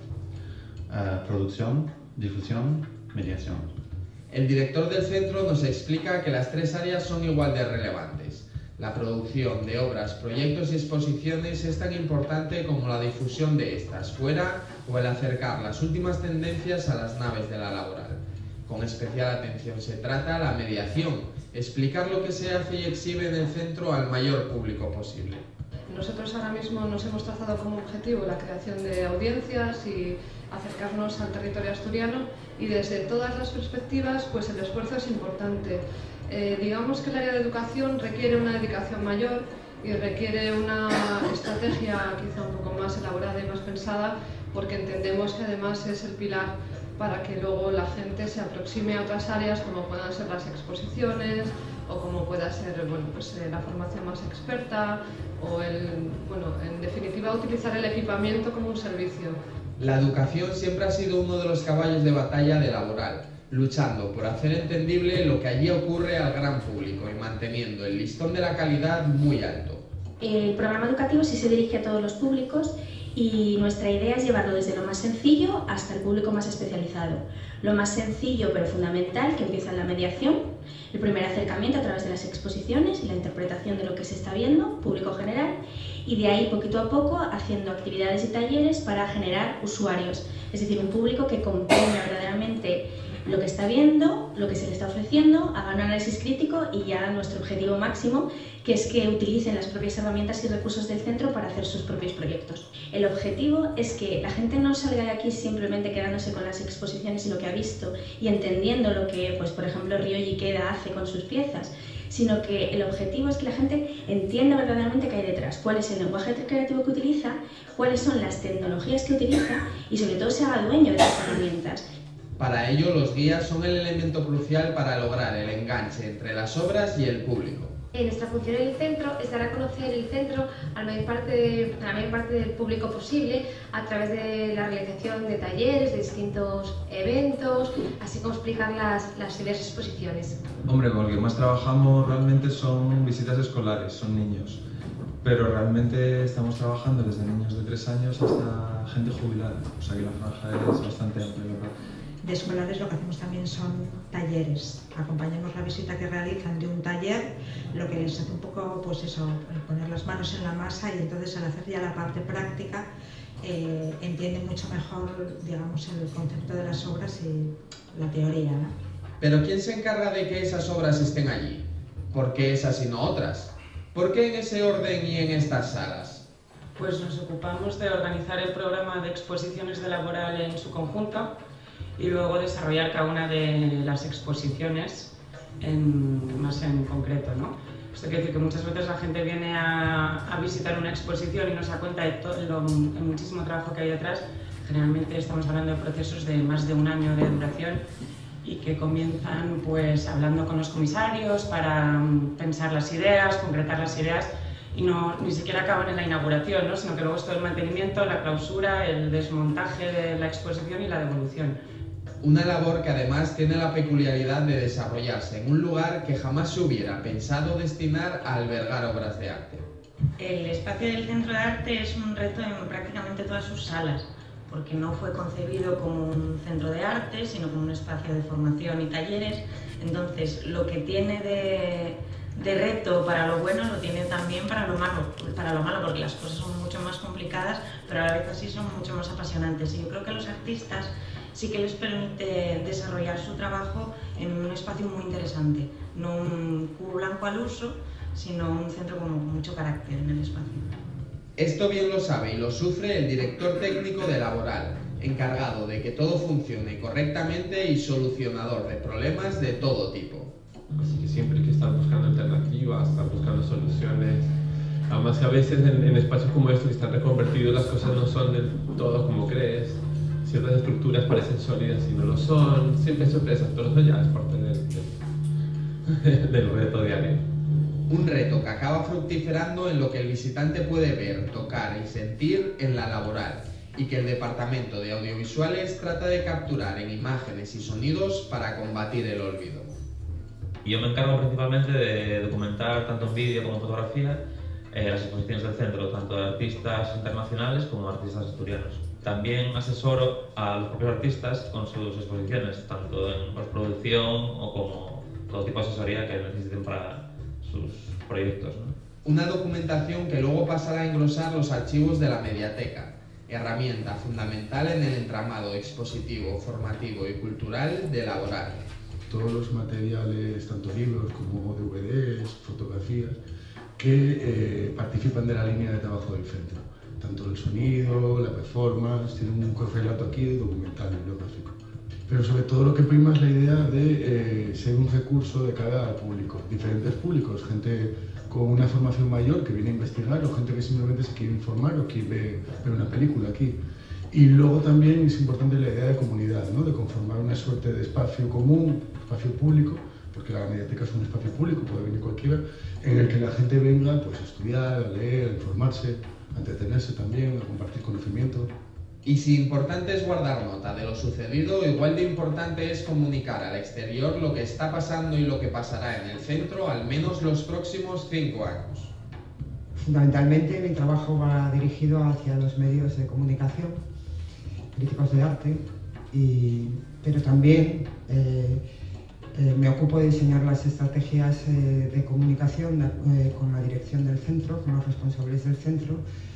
F: uh, producción, difusión, mediación.
G: El director del centro nos explica que las tres áreas son igual de relevantes. La producción de obras, proyectos y exposiciones es tan importante como la difusión de estas fuera o el acercar las últimas tendencias a las naves de la Laboral. Con especial atención se trata la mediación, explicar lo que se hace y exhibe en el centro al mayor público posible.
H: Nosotros ahora mismo nos hemos trazado como objetivo la creación de audiencias y acercarnos al territorio asturiano, y desde todas las perspectivas pues el esfuerzo es importante. Eh, digamos que el área de educación requiere una dedicación mayor y requiere una estrategia quizá un poco más elaborada y más pensada, porque entendemos que además es el pilar para que luego la gente se aproxime a otras áreas como puedan ser las exposiciones o como pueda ser bueno, pues, eh, la formación más experta o el, bueno, en definitiva utilizar el equipamiento como un servicio.
G: La educación siempre ha sido uno de los caballos de batalla de Laboral, luchando por hacer entendible lo que allí ocurre al gran público y manteniendo el listón de la calidad muy alto.
I: El programa educativo sí se dirige a todos los públicos y nuestra idea es llevarlo desde lo más sencillo hasta el público más especializado. Lo más sencillo pero fundamental, que empieza en la mediación, el primer acercamiento a través de las exposiciones y la interpretación de lo que se está viendo, público general, y de ahí poquito a poco haciendo actividades y talleres para generar usuarios, es decir, un público que comprenda verdaderamente lo que está viendo, lo que se le está ofreciendo, haga un análisis crítico y ya nuestro objetivo máximo, que es que utilicen las propias herramientas y recursos del centro para hacer sus propios proyectos. El objetivo es que la gente no salga de aquí simplemente quedándose con las exposiciones y lo que ha visto y entendiendo lo que, pues, por ejemplo, Ryoji Ikeda hace con sus piezas, sino que el objetivo es que la gente entienda verdaderamente qué hay detrás, cuál es el lenguaje creativo que utiliza, cuáles son las tecnologías que utiliza y sobre todo se haga dueño de las herramientas.
G: Para ello, los guías son el elemento crucial para lograr el enganche entre las obras y el público.
J: Eh, nuestra función en el centro es dar a conocer el centro a la mayor parte, de, a la mayor parte del público posible a través de la realización de talleres, de distintos eventos, así como explicar las, las diversas exposiciones.
K: Hombre, con lo que más trabajamos realmente son visitas escolares, son niños, pero realmente estamos trabajando desde niños de tres años hasta gente jubilada, o sea que la franja es bastante amplia, ¿verdad?
L: De escolares lo que hacemos también son talleres, acompañamos la visita que realizan de un taller, lo que les hace un poco, pues eso, poner las manos en la masa, y entonces al hacer ya la parte práctica eh, entienden mucho mejor, digamos, el concepto de las obras y la teoría, ¿no?
G: Pero ¿quién se encarga de que esas obras estén allí? ¿Por qué esas y no otras? ¿Por qué en ese orden y en estas salas?
M: Pues nos ocupamos de organizar el programa de exposiciones de Laboral en su conjunto y luego desarrollar cada una de las exposiciones en, más en concreto, ¿no? Esto quiere decir que muchas veces la gente viene a, a visitar una exposición y no se da cuenta de todo lo, el muchísimo trabajo que hay detrás. Generalmente estamos hablando de procesos de más de un año de duración y que comienzan pues hablando con los comisarios para um, pensar las ideas, concretar las ideas y no, ni siquiera acaban en la inauguración, ¿no? Sino que luego es todo el mantenimiento, la clausura, el desmontaje de la exposición y la devolución.
G: Una labor que además tiene la peculiaridad de desarrollarse en un lugar que jamás se hubiera pensado destinar a albergar obras de arte.
N: El espacio del Centro de Arte es un reto en prácticamente todas sus salas, porque no fue concebido como un centro de arte, sino como un espacio de formación y talleres. Entonces, lo que tiene de, de reto para lo bueno, lo tiene también para lo malo, para lo malo, porque las cosas son mucho más complicadas, pero a la vez así son mucho más apasionantes. Y yo creo que a los artistas sí que les permite desarrollar su trabajo en un espacio muy interesante, no un cubo blanco al uso, sino un centro con mucho carácter en el espacio.
G: Esto bien lo sabe y lo sufre el director técnico de Laboral, encargado de que todo funcione correctamente y solucionador de problemas de todo tipo.
O: Así que siempre hay que estar buscando alternativas, estar buscando soluciones. Además que a veces en, en espacios como estos que están reconvertidos las cosas no son del todo como crees. Ciertas estructuras parecen sólidas y no lo son. Siempre hay sorpresas, pero eso ya es parte del, del, del reto diario.
G: Un reto que acaba fructiferando en lo que el visitante puede ver, tocar y sentir en la Laboral, y que el Departamento de Audiovisuales trata de capturar en imágenes y sonidos para combatir el olvido.
E: Yo me encargo principalmente de documentar tanto en vídeo como en fotografía eh, las exposiciones del centro, tanto de artistas internacionales como de artistas asturianos. También asesoro a los propios artistas con sus exposiciones, tanto en postproducción o como todo tipo de asesoría que necesiten para sus proyectos, ¿no?
G: Una documentación que luego pasará a engrosar los archivos de la mediateca, herramienta fundamental en el entramado expositivo, formativo y cultural de Laboral.
P: Todos los materiales, tanto libros como D V Ds, fotografías, que eh, participan de la línea de trabajo del centro. Tanto el sonido, la performance, tienen un correlato aquí documental, bibliográfico. Pero sobre todo lo que prima es la idea de eh, ser un recurso de cara al público, diferentes públicos, gente con una formación mayor que viene a investigar o gente que simplemente se quiere informar o quiere ver, ver una película aquí. Y luego también es importante la idea de comunidad, ¿no? De conformar una suerte de espacio común, espacio público, porque la mediateca es un espacio público, puede venir cualquiera, en el que la gente venga pues, a estudiar, a leer, a informarse, a entretenerse también, a compartir conocimiento.
G: Y si importante es guardar nota de lo sucedido, igual de importante es comunicar al exterior lo que está pasando y lo que pasará en el centro al menos los próximos cinco años.
Q: Fundamentalmente mi trabajo va dirigido hacia los medios de comunicación, críticos de arte, y, pero también eh, eh, me ocupo de diseñar las estrategias eh, de comunicación eh, con la dirección del centro, con los responsables del centro,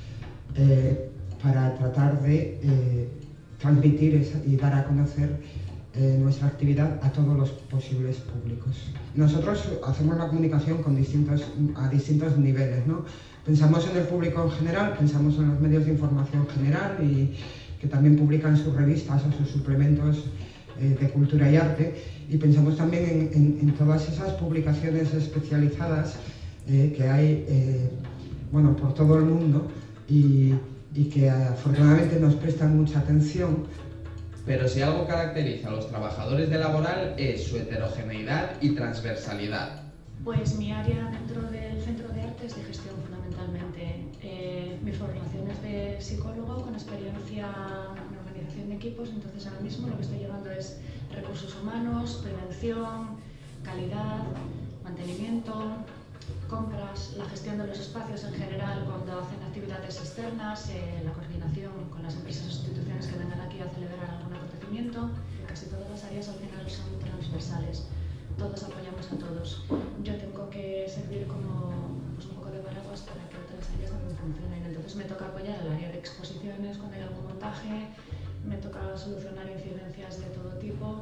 Q: eh, para tratar de eh, transmitir esa, y dar a conocer eh, nuestra actividad a todos los posibles públicos. Nosotros hacemos la comunicación con distintos, a distintos niveles, ¿no? Pensamos en el público en general, pensamos en los medios de información general y que también publican sus revistas o sus suplementos eh, de cultura y arte, y pensamos también en, en, en todas esas publicaciones especializadas eh, que hay eh, bueno, por todo el mundo y y que afortunadamente nos prestan mucha atención.
G: Pero si algo caracteriza a los trabajadores de Laboral es su heterogeneidad y transversalidad.
R: Pues mi área dentro del Centro de Arte es de gestión fundamentalmente. Eh, mi formación es de psicólogo con experiencia en organización de equipos, entonces ahora mismo lo que estoy llevando es recursos humanos, prevención, calidad, mantenimiento, compras, la gestión de los espacios en general cuando hacen actividades externas, eh, la coordinación con las empresas o instituciones que vengan aquí a celebrar algún acontecimiento. Casi todas las áreas al final son transversales, todos apoyamos a todos. Yo tengo que servir como pues, un poco de paraguas para que otras áreas también funcionen. Entonces me toca apoyar al área de exposiciones cuando hay algún montaje, me toca solucionar incidencias de todo tipo.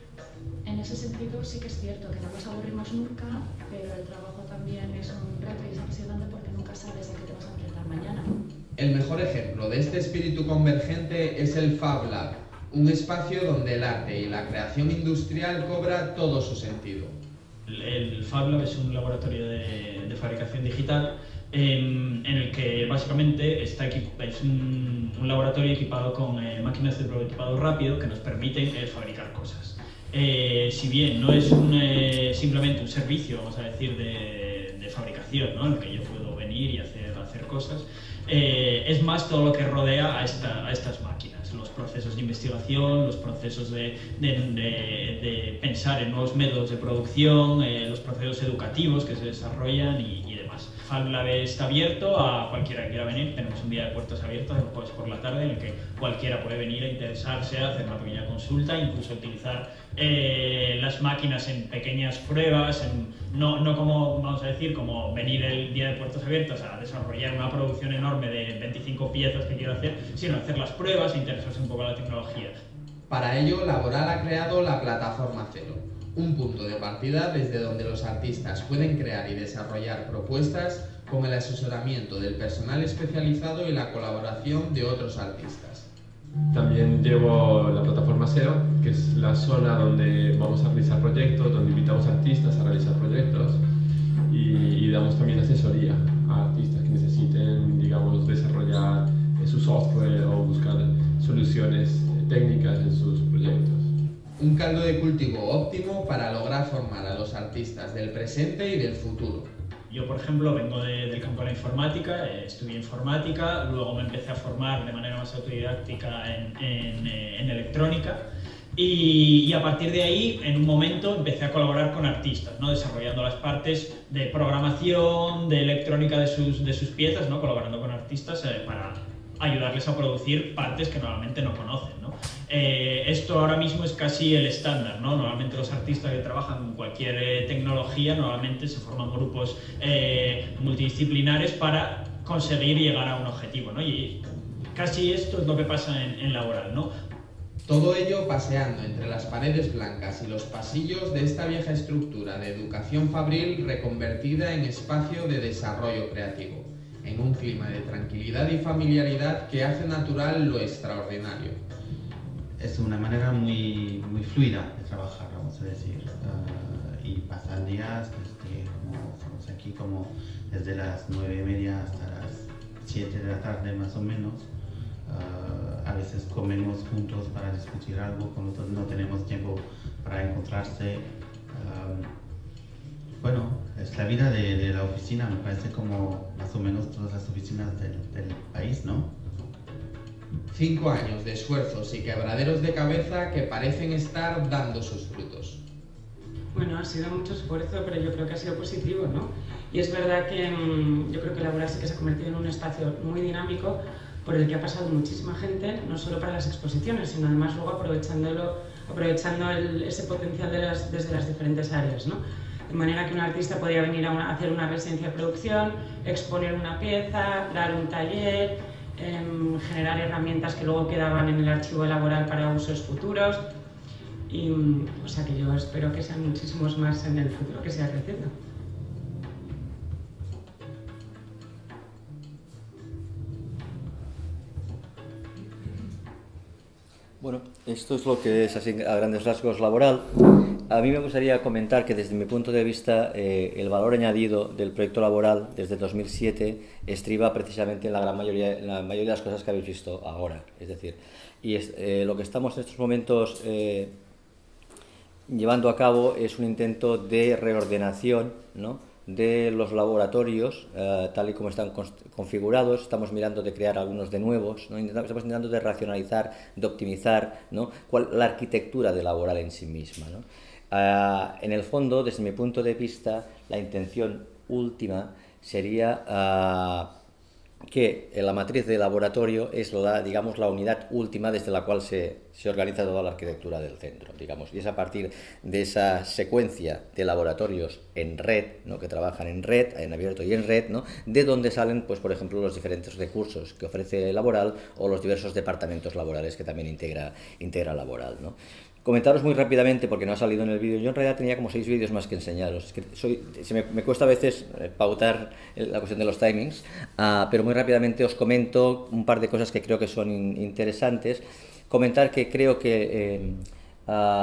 R: En ese sentido sí que es cierto que no nos aburrimos nunca, pero el trabajo también es un reto y es apasionante porque nunca sabes a qué te vas a enfrentar mañana.
G: El mejor ejemplo de este espíritu convergente es el Fab Lab, un espacio donde el arte y la creación industrial cobra todo su sentido.
S: El Fab Lab es un laboratorio de, de fabricación digital en, en el que básicamente está es un, un laboratorio equipado con eh, máquinas de prototipado rápido que nos permiten eh, fabricar cosas. Eh, si bien no es un, eh, simplemente un servicio, vamos a decir, de, de fabricación, ¿no?, en el que yo puedo venir y hacer, hacer cosas, eh, es más todo lo que rodea a, esta, a estas máquinas, los procesos de investigación, los procesos de, de, de, de pensar en nuevos métodos de producción, eh, los procesos educativos que se desarrollan y, y demás. Fab Lab está abierto a cualquiera que quiera venir, tenemos un día de puertas abiertos el jueves por la tarde en el que cualquiera puede venir a interesarse, a hacer una pequeña consulta, incluso utilizar eh, las máquinas en pequeñas pruebas, en, no, no como, vamos a decir, como venir el día de puertas abiertos a desarrollar una producción enorme de veinticinco piezas que quiero hacer, sino hacer las pruebas e interesarse un poco en la tecnología.
G: Para ello, Laboral ha creado la plataforma Celo, un punto de partida desde donde los artistas pueden crear y desarrollar propuestas con el asesoramiento del personal especializado y la colaboración de otros artistas.
O: También llevo la plataforma Celo, que es la zona donde vamos a realizar proyectos, donde invitamos a artistas a realizar proyectos y, y damos también asesoría a artistas que necesiten, digamos, desarrollar su software o buscar soluciones técnicas en sus proyectos.
G: Un caldo de cultivo óptimo para lograr formar a los artistas del presente y del futuro.
S: Yo, por ejemplo, vengo de, del campo de la informática, eh, estudié informática, luego me empecé a formar de manera más autodidáctica en, en, eh, en electrónica y, y a partir de ahí, en un momento, empecé a colaborar con artistas, ¿no?, desarrollando las partes de programación, de electrónica de sus, de sus piezas, ¿no?, colaborando con artistas eh, para ayudarles a producir partes que normalmente no conocen, ¿no? Eh, esto ahora mismo es casi el estándar, ¿no? Normalmente los artistas que trabajan con cualquier eh, tecnología normalmente se forman grupos eh, multidisciplinares para conseguir llegar a un objetivo, ¿no? Y casi esto es lo que pasa en, en Laboral, ¿no?
G: Todo ello paseando entre las paredes blancas y los pasillos de esta vieja estructura de educación fabril reconvertida en espacio de desarrollo creativo, en un clima de tranquilidad y familiaridad que hace natural lo extraordinario.
F: Es una manera muy, muy fluida de trabajar, vamos a decir, uh, y pasan días desde, como estamos aquí, como desde las nueve y media hasta las siete de la tarde más o menos. Uh, a veces comemos juntos para discutir algo, cuando no tenemos tiempo para encontrarse. Uh, bueno, es la vida de, de la oficina, me parece como más o menos todas las oficinas del, del país, ¿no?
G: Cinco años de esfuerzos y quebraderos de cabeza que parecen estar dando sus frutos.
M: Bueno, ha sido mucho esfuerzo, pero yo creo que ha sido positivo, ¿no? Y es verdad que mmm, yo creo que Laboral sí que se ha convertido en un espacio muy dinámico por el que ha pasado muchísima gente, no solo para las exposiciones, sino además luego aprovechándolo, aprovechando el, ese potencial de las, desde las diferentes áreas, ¿no? De manera que un artista podía venir a, una, a hacer una residencia de producción, exponer una pieza, dar un taller, eh, generar herramientas que luego quedaban en el archivo Laboral para usos futuros. Y, o sea que yo espero que sean muchísimos más en el futuro, que siga creciendo.
B: Bueno, esto es lo que es así a grandes rasgos Laboral. A mí me gustaría comentar que desde mi punto de vista eh, el valor añadido del proyecto Laboral desde dos mil siete estriba precisamente en la gran mayoría, en la mayoría de las cosas que habéis visto ahora. Es decir, y es, eh, lo que estamos en estos momentos eh, llevando a cabo es un intento de reordenación, ¿no?, de los laboratorios, eh, tal y como están configurados. Estamos mirando de crear algunos de nuevos, ¿no? Estamos intentando de racionalizar, de optimizar, ¿no?, cuál, la arquitectura de Laboral en sí misma, ¿no? Uh, en el fondo, desde mi punto de vista, la intención última sería uh, que la matriz de laboratorio es la, digamos, la unidad última desde la cual se, se organiza toda la arquitectura del centro, digamos, y es a partir de esa secuencia de laboratorios en red, ¿no?, que trabajan en red, en abierto y en red, ¿no?, de donde salen, pues, por ejemplo, los diferentes recursos que ofrece Laboral o los diversos departamentos laborales que también integra, integra Laboral, ¿no? Comentaros muy rápidamente, porque no ha salido en el vídeo, yo en realidad tenía como seis vídeos más que enseñaros. Es que soy, se me, me cuesta a veces pautar la cuestión de los timings, uh, pero muy rápidamente os comento un par de cosas que creo que son in, interesantes. Comentar que creo que eh, uh,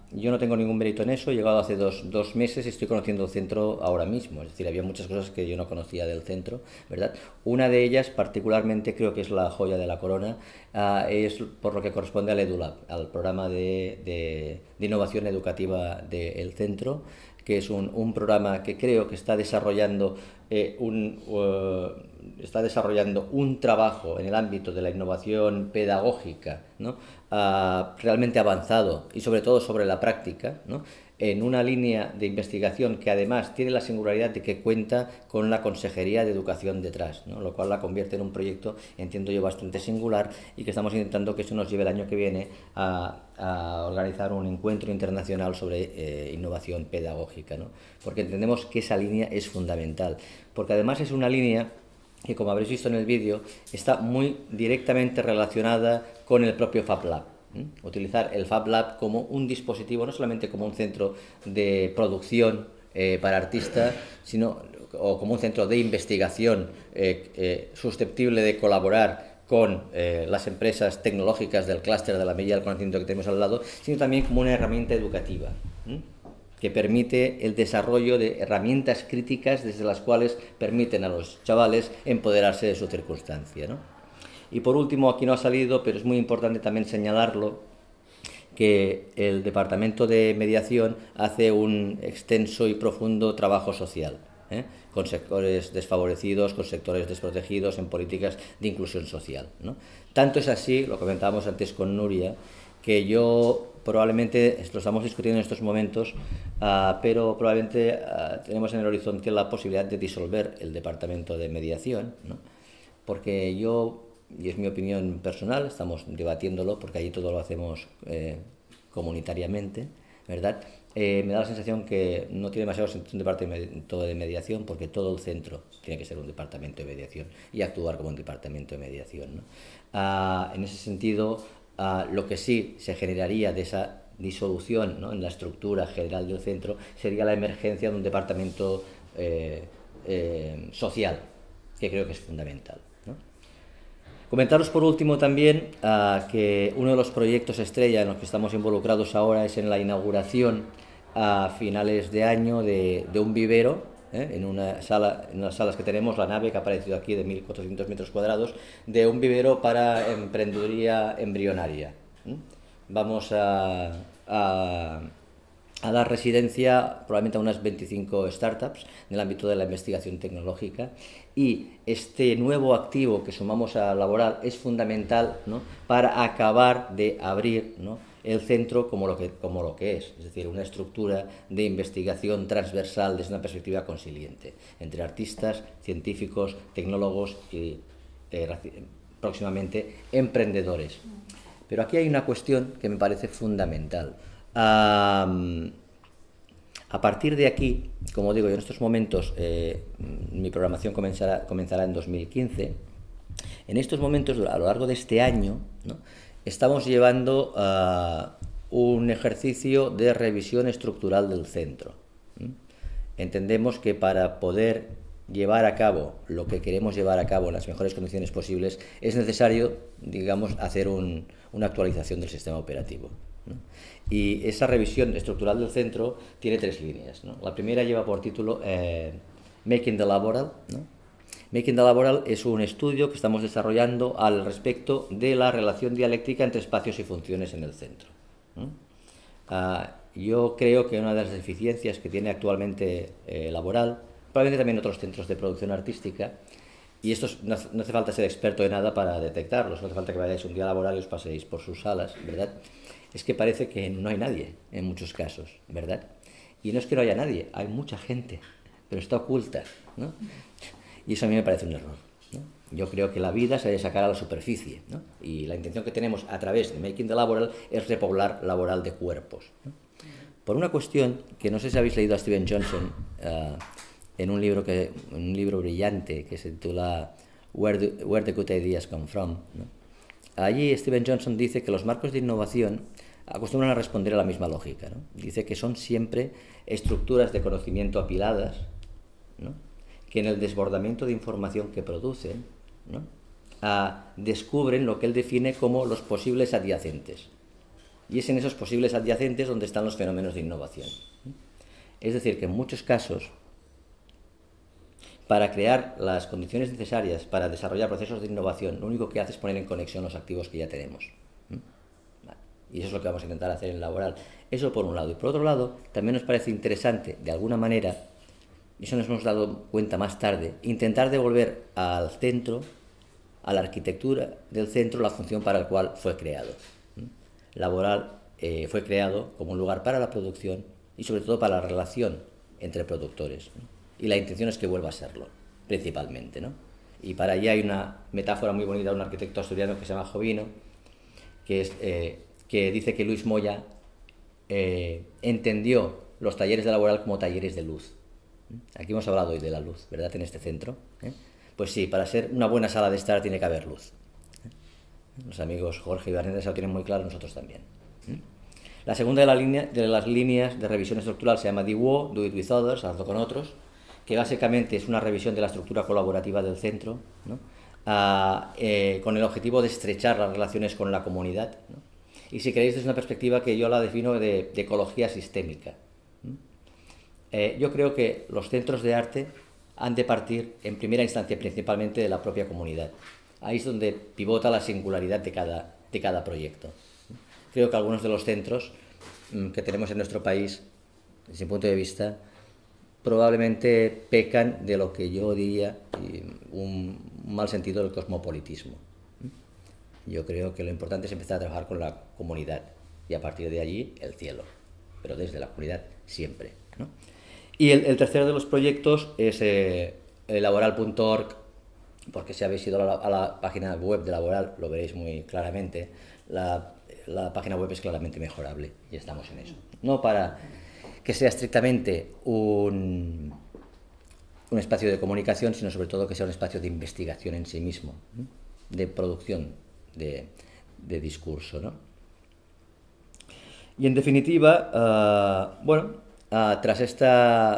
B: yo no tengo ningún mérito en eso, he llegado hace dos, dos meses y estoy conociendo el centro ahora mismo, es decir, había muchas cosas que yo no conocía del centro, ¿verdad? Una de ellas, particularmente, creo que es la joya de la corona, uh, es por lo que corresponde al EduLab, al programa de, de, de innovación educativa del centro, que es un, un programa que creo que está desarrollando eh, un... Uh, está desarrollando un trabajo en el ámbito de la innovación pedagógica, ¿no? uh, realmente avanzado y sobre todo sobre la práctica, ¿no? En una línea de investigación que además tiene la singularidad de que cuenta con la Consejería de Educación detrás, ¿no? Lo cual la convierte en un proyecto, entiendo yo, bastante singular y que estamos intentando que eso nos lleve el año que viene a, a organizar un encuentro internacional sobre eh, innovación pedagógica, ¿no? Porque entendemos que esa línea es fundamental, porque además es una línea que, como habréis visto en el vídeo, está muy directamente relacionada con el propio Fab Lab. ¿eh? Utilizar el Fab Lab como un dispositivo, no solamente como un centro de producción eh, para artistas, sino o como un centro de investigación eh, eh, susceptible de colaborar con eh, las empresas tecnológicas del clúster de la medida del conocimiento que tenemos al lado, sino también como una herramienta educativa, ¿eh? que permite el desarrollo de herramientas críticas desde las cuales permiten a los chavales empoderarse de su circunstancia, ¿no? Y por último, aquí no ha salido, pero es muy importante también señalarlo, que el Departamento de Mediación hace un extenso y profundo trabajo social, ¿eh? con sectores desfavorecidos, con sectores desprotegidos, en políticas de inclusión social, ¿no? Tanto es así, lo comentábamos antes con Nuria, que yo probablemente, lo estamos discutiendo en estos momentos, uh, pero probablemente uh, tenemos en el horizonte la posibilidad de disolver el Departamento de Mediación, ¿no? Porque yo, y es mi opinión personal, estamos debatiéndolo porque allí todo lo hacemos eh, comunitariamente, ¿verdad? Eh, me da la sensación que no tiene demasiado sentido un departamento de mediación porque todo el centro tiene que ser un departamento de mediación y actuar como un departamento de mediación, ¿no? Uh, en ese sentido, Uh, lo que sí se generaría de esa disolución, ¿no? en la estructura general del centro sería la emergencia de un departamento eh, eh, social, que creo que es fundamental, ¿no? Comentaros por último también uh, que uno de los proyectos estrella en los que estamos involucrados ahora es en la inauguración a finales de año de, de un vivero, ¿eh? en una sala, en las salas que tenemos, la nave que ha aparecido aquí de mil cuatrocientos metros cuadrados, de un vivero para emprendeduría embrionaria. ¿eh? Vamos a, a, a dar residencia probablemente a unas veinticinco startups en el ámbito de la investigación tecnológica, y este nuevo activo que sumamos a Laboral es fundamental, ¿no? para acabar de abrir, ¿no? el centro como lo, que, como lo que es, es decir, una estructura de investigación transversal desde una perspectiva consiliente, entre artistas, científicos, tecnólogos y eh, próximamente emprendedores. Pero aquí hay una cuestión que me parece fundamental. Um, a partir de aquí, como digo, yo en estos momentos eh, mi programación comenzará, comenzará en dos mil quince, en estos momentos, a lo largo de este año, ¿no? estamos llevando uh, un ejercicio de revisión estructural del centro. ¿Mm? Entendemos que para poder llevar a cabo lo que queremos llevar a cabo en las mejores condiciones posibles es necesario, digamos, hacer un, una actualización del sistema operativo, ¿no? Y esa revisión estructural del centro tiene tres líneas, ¿no? La primera lleva por título eh, Making the Laboral, ¿no? Making the Laboral es un estudio que estamos desarrollando al respecto de la relación dialéctica entre espacios y funciones en el centro. ¿Mm? Uh, yo creo que una de las deficiencias que tiene actualmente eh, Laboral, probablemente también otros centros de producción artística, y esto no, no hace falta ser experto de nada para detectarlos, no hace falta que vayáis un día a Laboral y os paséis por sus salas, ¿verdad? Es que parece que no hay nadie en muchos casos, ¿verdad? Y no es que no haya nadie, hay mucha gente, pero está oculta, ¿no? Y eso a mí me parece un error, ¿no? Yo creo que la vida se debe sacar a la superficie, ¿no? Y la intención que tenemos a través de Making the Laboral es repoblar Laboral de cuerpos, ¿no? Por una cuestión que no sé si habéis leído a Steven Johnson uh, en un libro que un libro brillante que se titula Where, do, Where the Good Ideas Come From, ¿no? Allí Steven Johnson dice que los marcos de innovación acostumbran a responder a la misma lógica, ¿no? Dice que son siempre estructuras de conocimiento apiladas, ¿no? que en el desbordamiento de información que producen, ¿no? ah, descubren lo que él define como los posibles adyacentes. y es en esos posibles adyacentes donde están los fenómenos de innovación. Es decir, que en muchos casos, para crear las condiciones necesarias para desarrollar procesos de innovación, lo único que hace es poner en conexión los activos que ya tenemos. Y eso es lo que vamos a intentar hacer en Laboral. Eso por un lado. Y por otro lado, también nos parece interesante, de alguna manera, y eso nos hemos dado cuenta más tarde, intentar devolver al centro, a la arquitectura del centro, la función para la cual fue creado. Laboral eh, fue creado como un lugar para la producción y sobre todo para la relación entre productores, ¿no? Y la intención es que vuelva a serlo, principalmente, ¿no? Y para allá hay una metáfora muy bonita de un arquitecto asturiano que se llama Jovino, que, es, eh, que dice que Luis Moya eh, entendió los talleres de Laboral como talleres de luz. Aquí hemos hablado hoy de la luz, ¿verdad?, en este centro. ¿eh? Pues sí, para ser una buena sala de estar tiene que haber luz. Los amigos Jorge y Barnett lo tienen muy claro, nosotros también. La segunda de, la línea, de las líneas de revisión estructural se llama D W O, Do It With Others, hazlo con otros, que básicamente es una revisión de la estructura colaborativa del centro, ¿no? a, eh, con el objetivo de estrechar las relaciones con la comunidad, ¿no? Y si queréis, es una perspectiva que yo la defino de, de ecología sistémica. Eh, yo creo que los centros de arte han de partir, en primera instancia, principalmente de la propia comunidad. Ahí es donde pivota la singularidad de cada, de cada proyecto. Creo que algunos de los centros mmm, que tenemos en nuestro país, desde mi punto de vista, probablemente pecan de lo que yo diría un, un mal sentido del cosmopolitismo. Yo creo que lo importante es empezar a trabajar con la comunidad y a partir de allí el cielo, pero desde la comunidad siempre, ¿no? Y el, el tercero de los proyectos es eh, laboral punto org, porque si habéis ido a la, a la página web de Laboral lo veréis muy claramente. La, la página web es claramente mejorable y estamos en eso. No para que sea estrictamente un, un espacio de comunicación, sino sobre todo que sea un espacio de investigación en sí mismo, ¿no? De producción de, de discurso, ¿no? Y en definitiva, uh, bueno, uh, tras este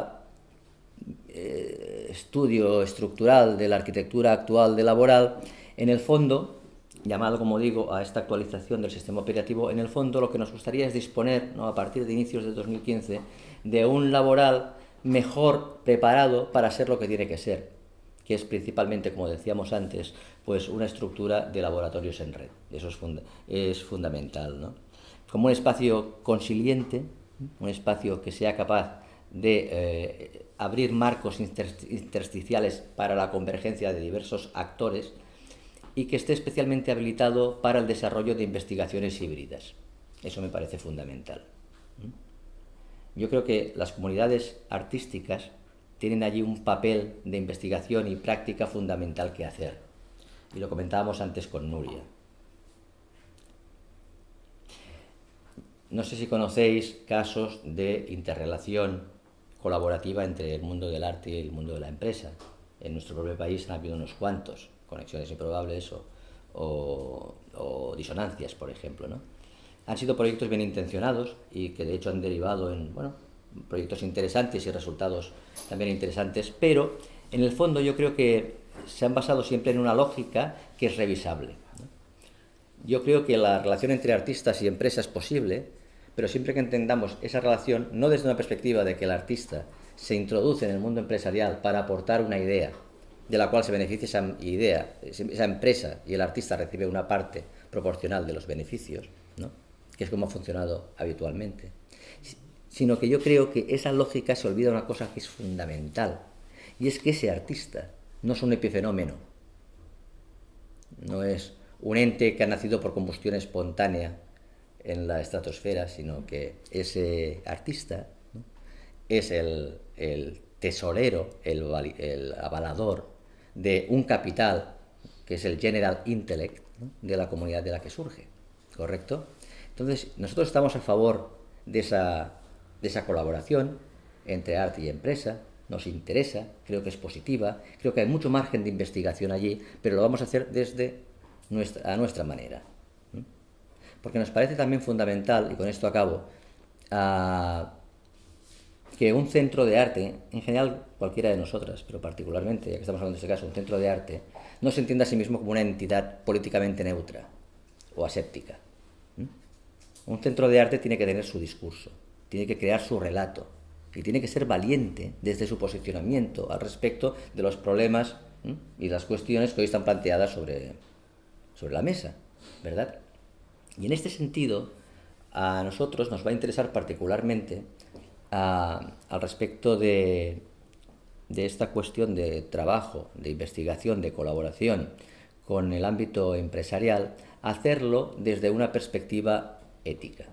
B: eh, estudio estructural de la arquitectura actual de Laboral, en el fondo, llamado, como digo, a esta actualización del sistema operativo, en el fondo lo que nos gustaría es disponer, ¿no?, a partir de inicios de dos mil quince, de un Laboral mejor preparado para ser lo que tiene que ser, que es principalmente, como decíamos antes, pues una estructura de laboratorios en red. Eso es, funda es fundamental, ¿no? Como un espacio consiliente, un espacio que sea capaz de eh, abrir marcos inter intersticiales para la convergencia de diversos actores y que esté especialmente habilitado para el desarrollo de investigaciones híbridas. Eso me parece fundamental. Yo creo que las comunidades artísticas tienen allí un papel de investigación y práctica fundamental que hacer. Y lo comentábamos antes con Nuria. No sé si conocéis casos de interrelación colaborativa entre el mundo del arte y el mundo de la empresa. En nuestro propio país ha habido unos cuantos, conexiones improbables o, o, o disonancias, por ejemplo, ¿no? Han sido proyectos bien intencionados y que de hecho han derivado en, bueno, proyectos interesantes y resultados también interesantes, pero en el fondo yo creo que se han basado siempre en una lógica que es revisable, ¿no? Yo creo que la relación entre artistas y empresas es posible, pero siempre que entendamos esa relación, no desde una perspectiva de que el artista se introduce en el mundo empresarial para aportar una idea, de la cual se beneficia esa idea, esa empresa, y el artista recibe una parte proporcional de los beneficios, ¿no?, que es como ha funcionado habitualmente, sino que yo creo que esa lógica se olvida una cosa que es fundamental, y es que ese artista no es un epifenómeno, no es un ente que ha nacido por combustión espontánea en la estratosfera, sino que ese artista, ¿no?, es el, el tesorero, el, el avalador de un capital que es el general intellect, ¿no?, de la comunidad de la que surge, ¿correcto? Entonces, nosotros estamos a favor de esa, de esa colaboración entre arte y empresa, nos interesa, creo que es positiva, creo que hay mucho margen de investigación allí, pero lo vamos a hacer desde nuestra, a nuestra manera. Porque nos parece también fundamental, y con esto acabo, uh, que un centro de arte, en general cualquiera de nosotras, pero particularmente, ya que estamos hablando de este caso, un centro de arte, no se entienda a sí mismo como una entidad políticamente neutra o aséptica. ¿Mm? Un centro de arte tiene que tener su discurso, tiene que crear su relato y tiene que ser valiente desde su posicionamiento al respecto de los problemas ¿eh? y las cuestiones que hoy están planteadas sobre, sobre la mesa, ¿verdad? Y en este sentido, a nosotros nos va a interesar particularmente a, al respecto de, de esta cuestión de trabajo, de investigación, de colaboración con el ámbito empresarial, hacerlo desde una perspectiva ética.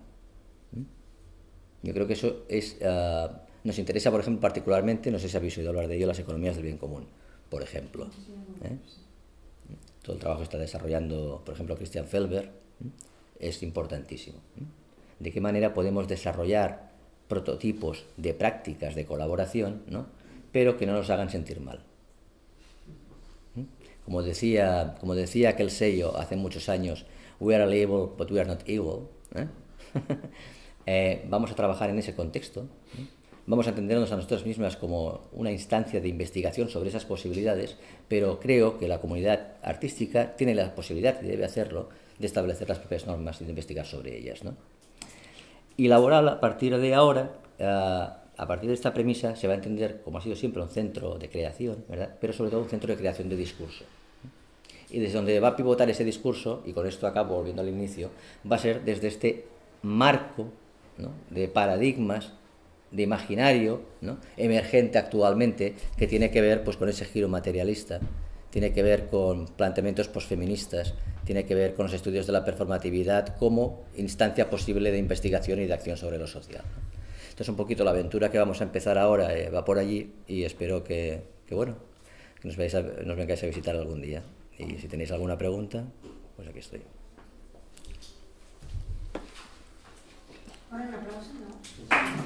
B: Yo creo que eso es, uh, nos interesa, por ejemplo, particularmente, no sé si habéis oído hablar de ello, las economías del bien común, por ejemplo. ¿eh? Todo el trabajo que está desarrollando, por ejemplo, Christian Felber, ¿eh? es importantísimo. ¿eh? De qué manera podemos desarrollar prototipos de prácticas de colaboración, ¿no? pero que no nos hagan sentir mal. ¿eh? Como decía, como decía aquel sello hace muchos años, we are a label, but we are not evil. ¿eh? Eh, vamos a trabajar en ese contexto, ¿eh? vamos a entendernos a nosotras mismas como una instancia de investigación sobre esas posibilidades, pero creo que la comunidad artística tiene la posibilidad, y debe hacerlo, de establecer las propias normas y de investigar sobre ellas, ¿no? Y Laboral, a partir de ahora, eh, a partir de esta premisa, se va a entender, como ha sido siempre, un centro de creación, ¿verdad? Pero sobre todo un centro de creación de discurso. ¿eh? Y desde donde va a pivotar ese discurso, y con esto acabo volviendo al inicio, va a ser desde este marco, ¿no? de paradigmas, de imaginario, ¿no? emergente actualmente, que tiene que ver pues, con ese giro materialista, tiene que ver con planteamientos posfeministas, tiene que ver con los estudios de la performatividad como instancia posible de investigación y de acción sobre lo social. Entonces, un poquito la aventura que vamos a empezar ahora eh, va por allí y espero que, que bueno, que nos, veáis a, nos vengáis a visitar algún día. Y si tenéis alguna pregunta, pues aquí estoy.
A: Ahora un aplauso, ¿no?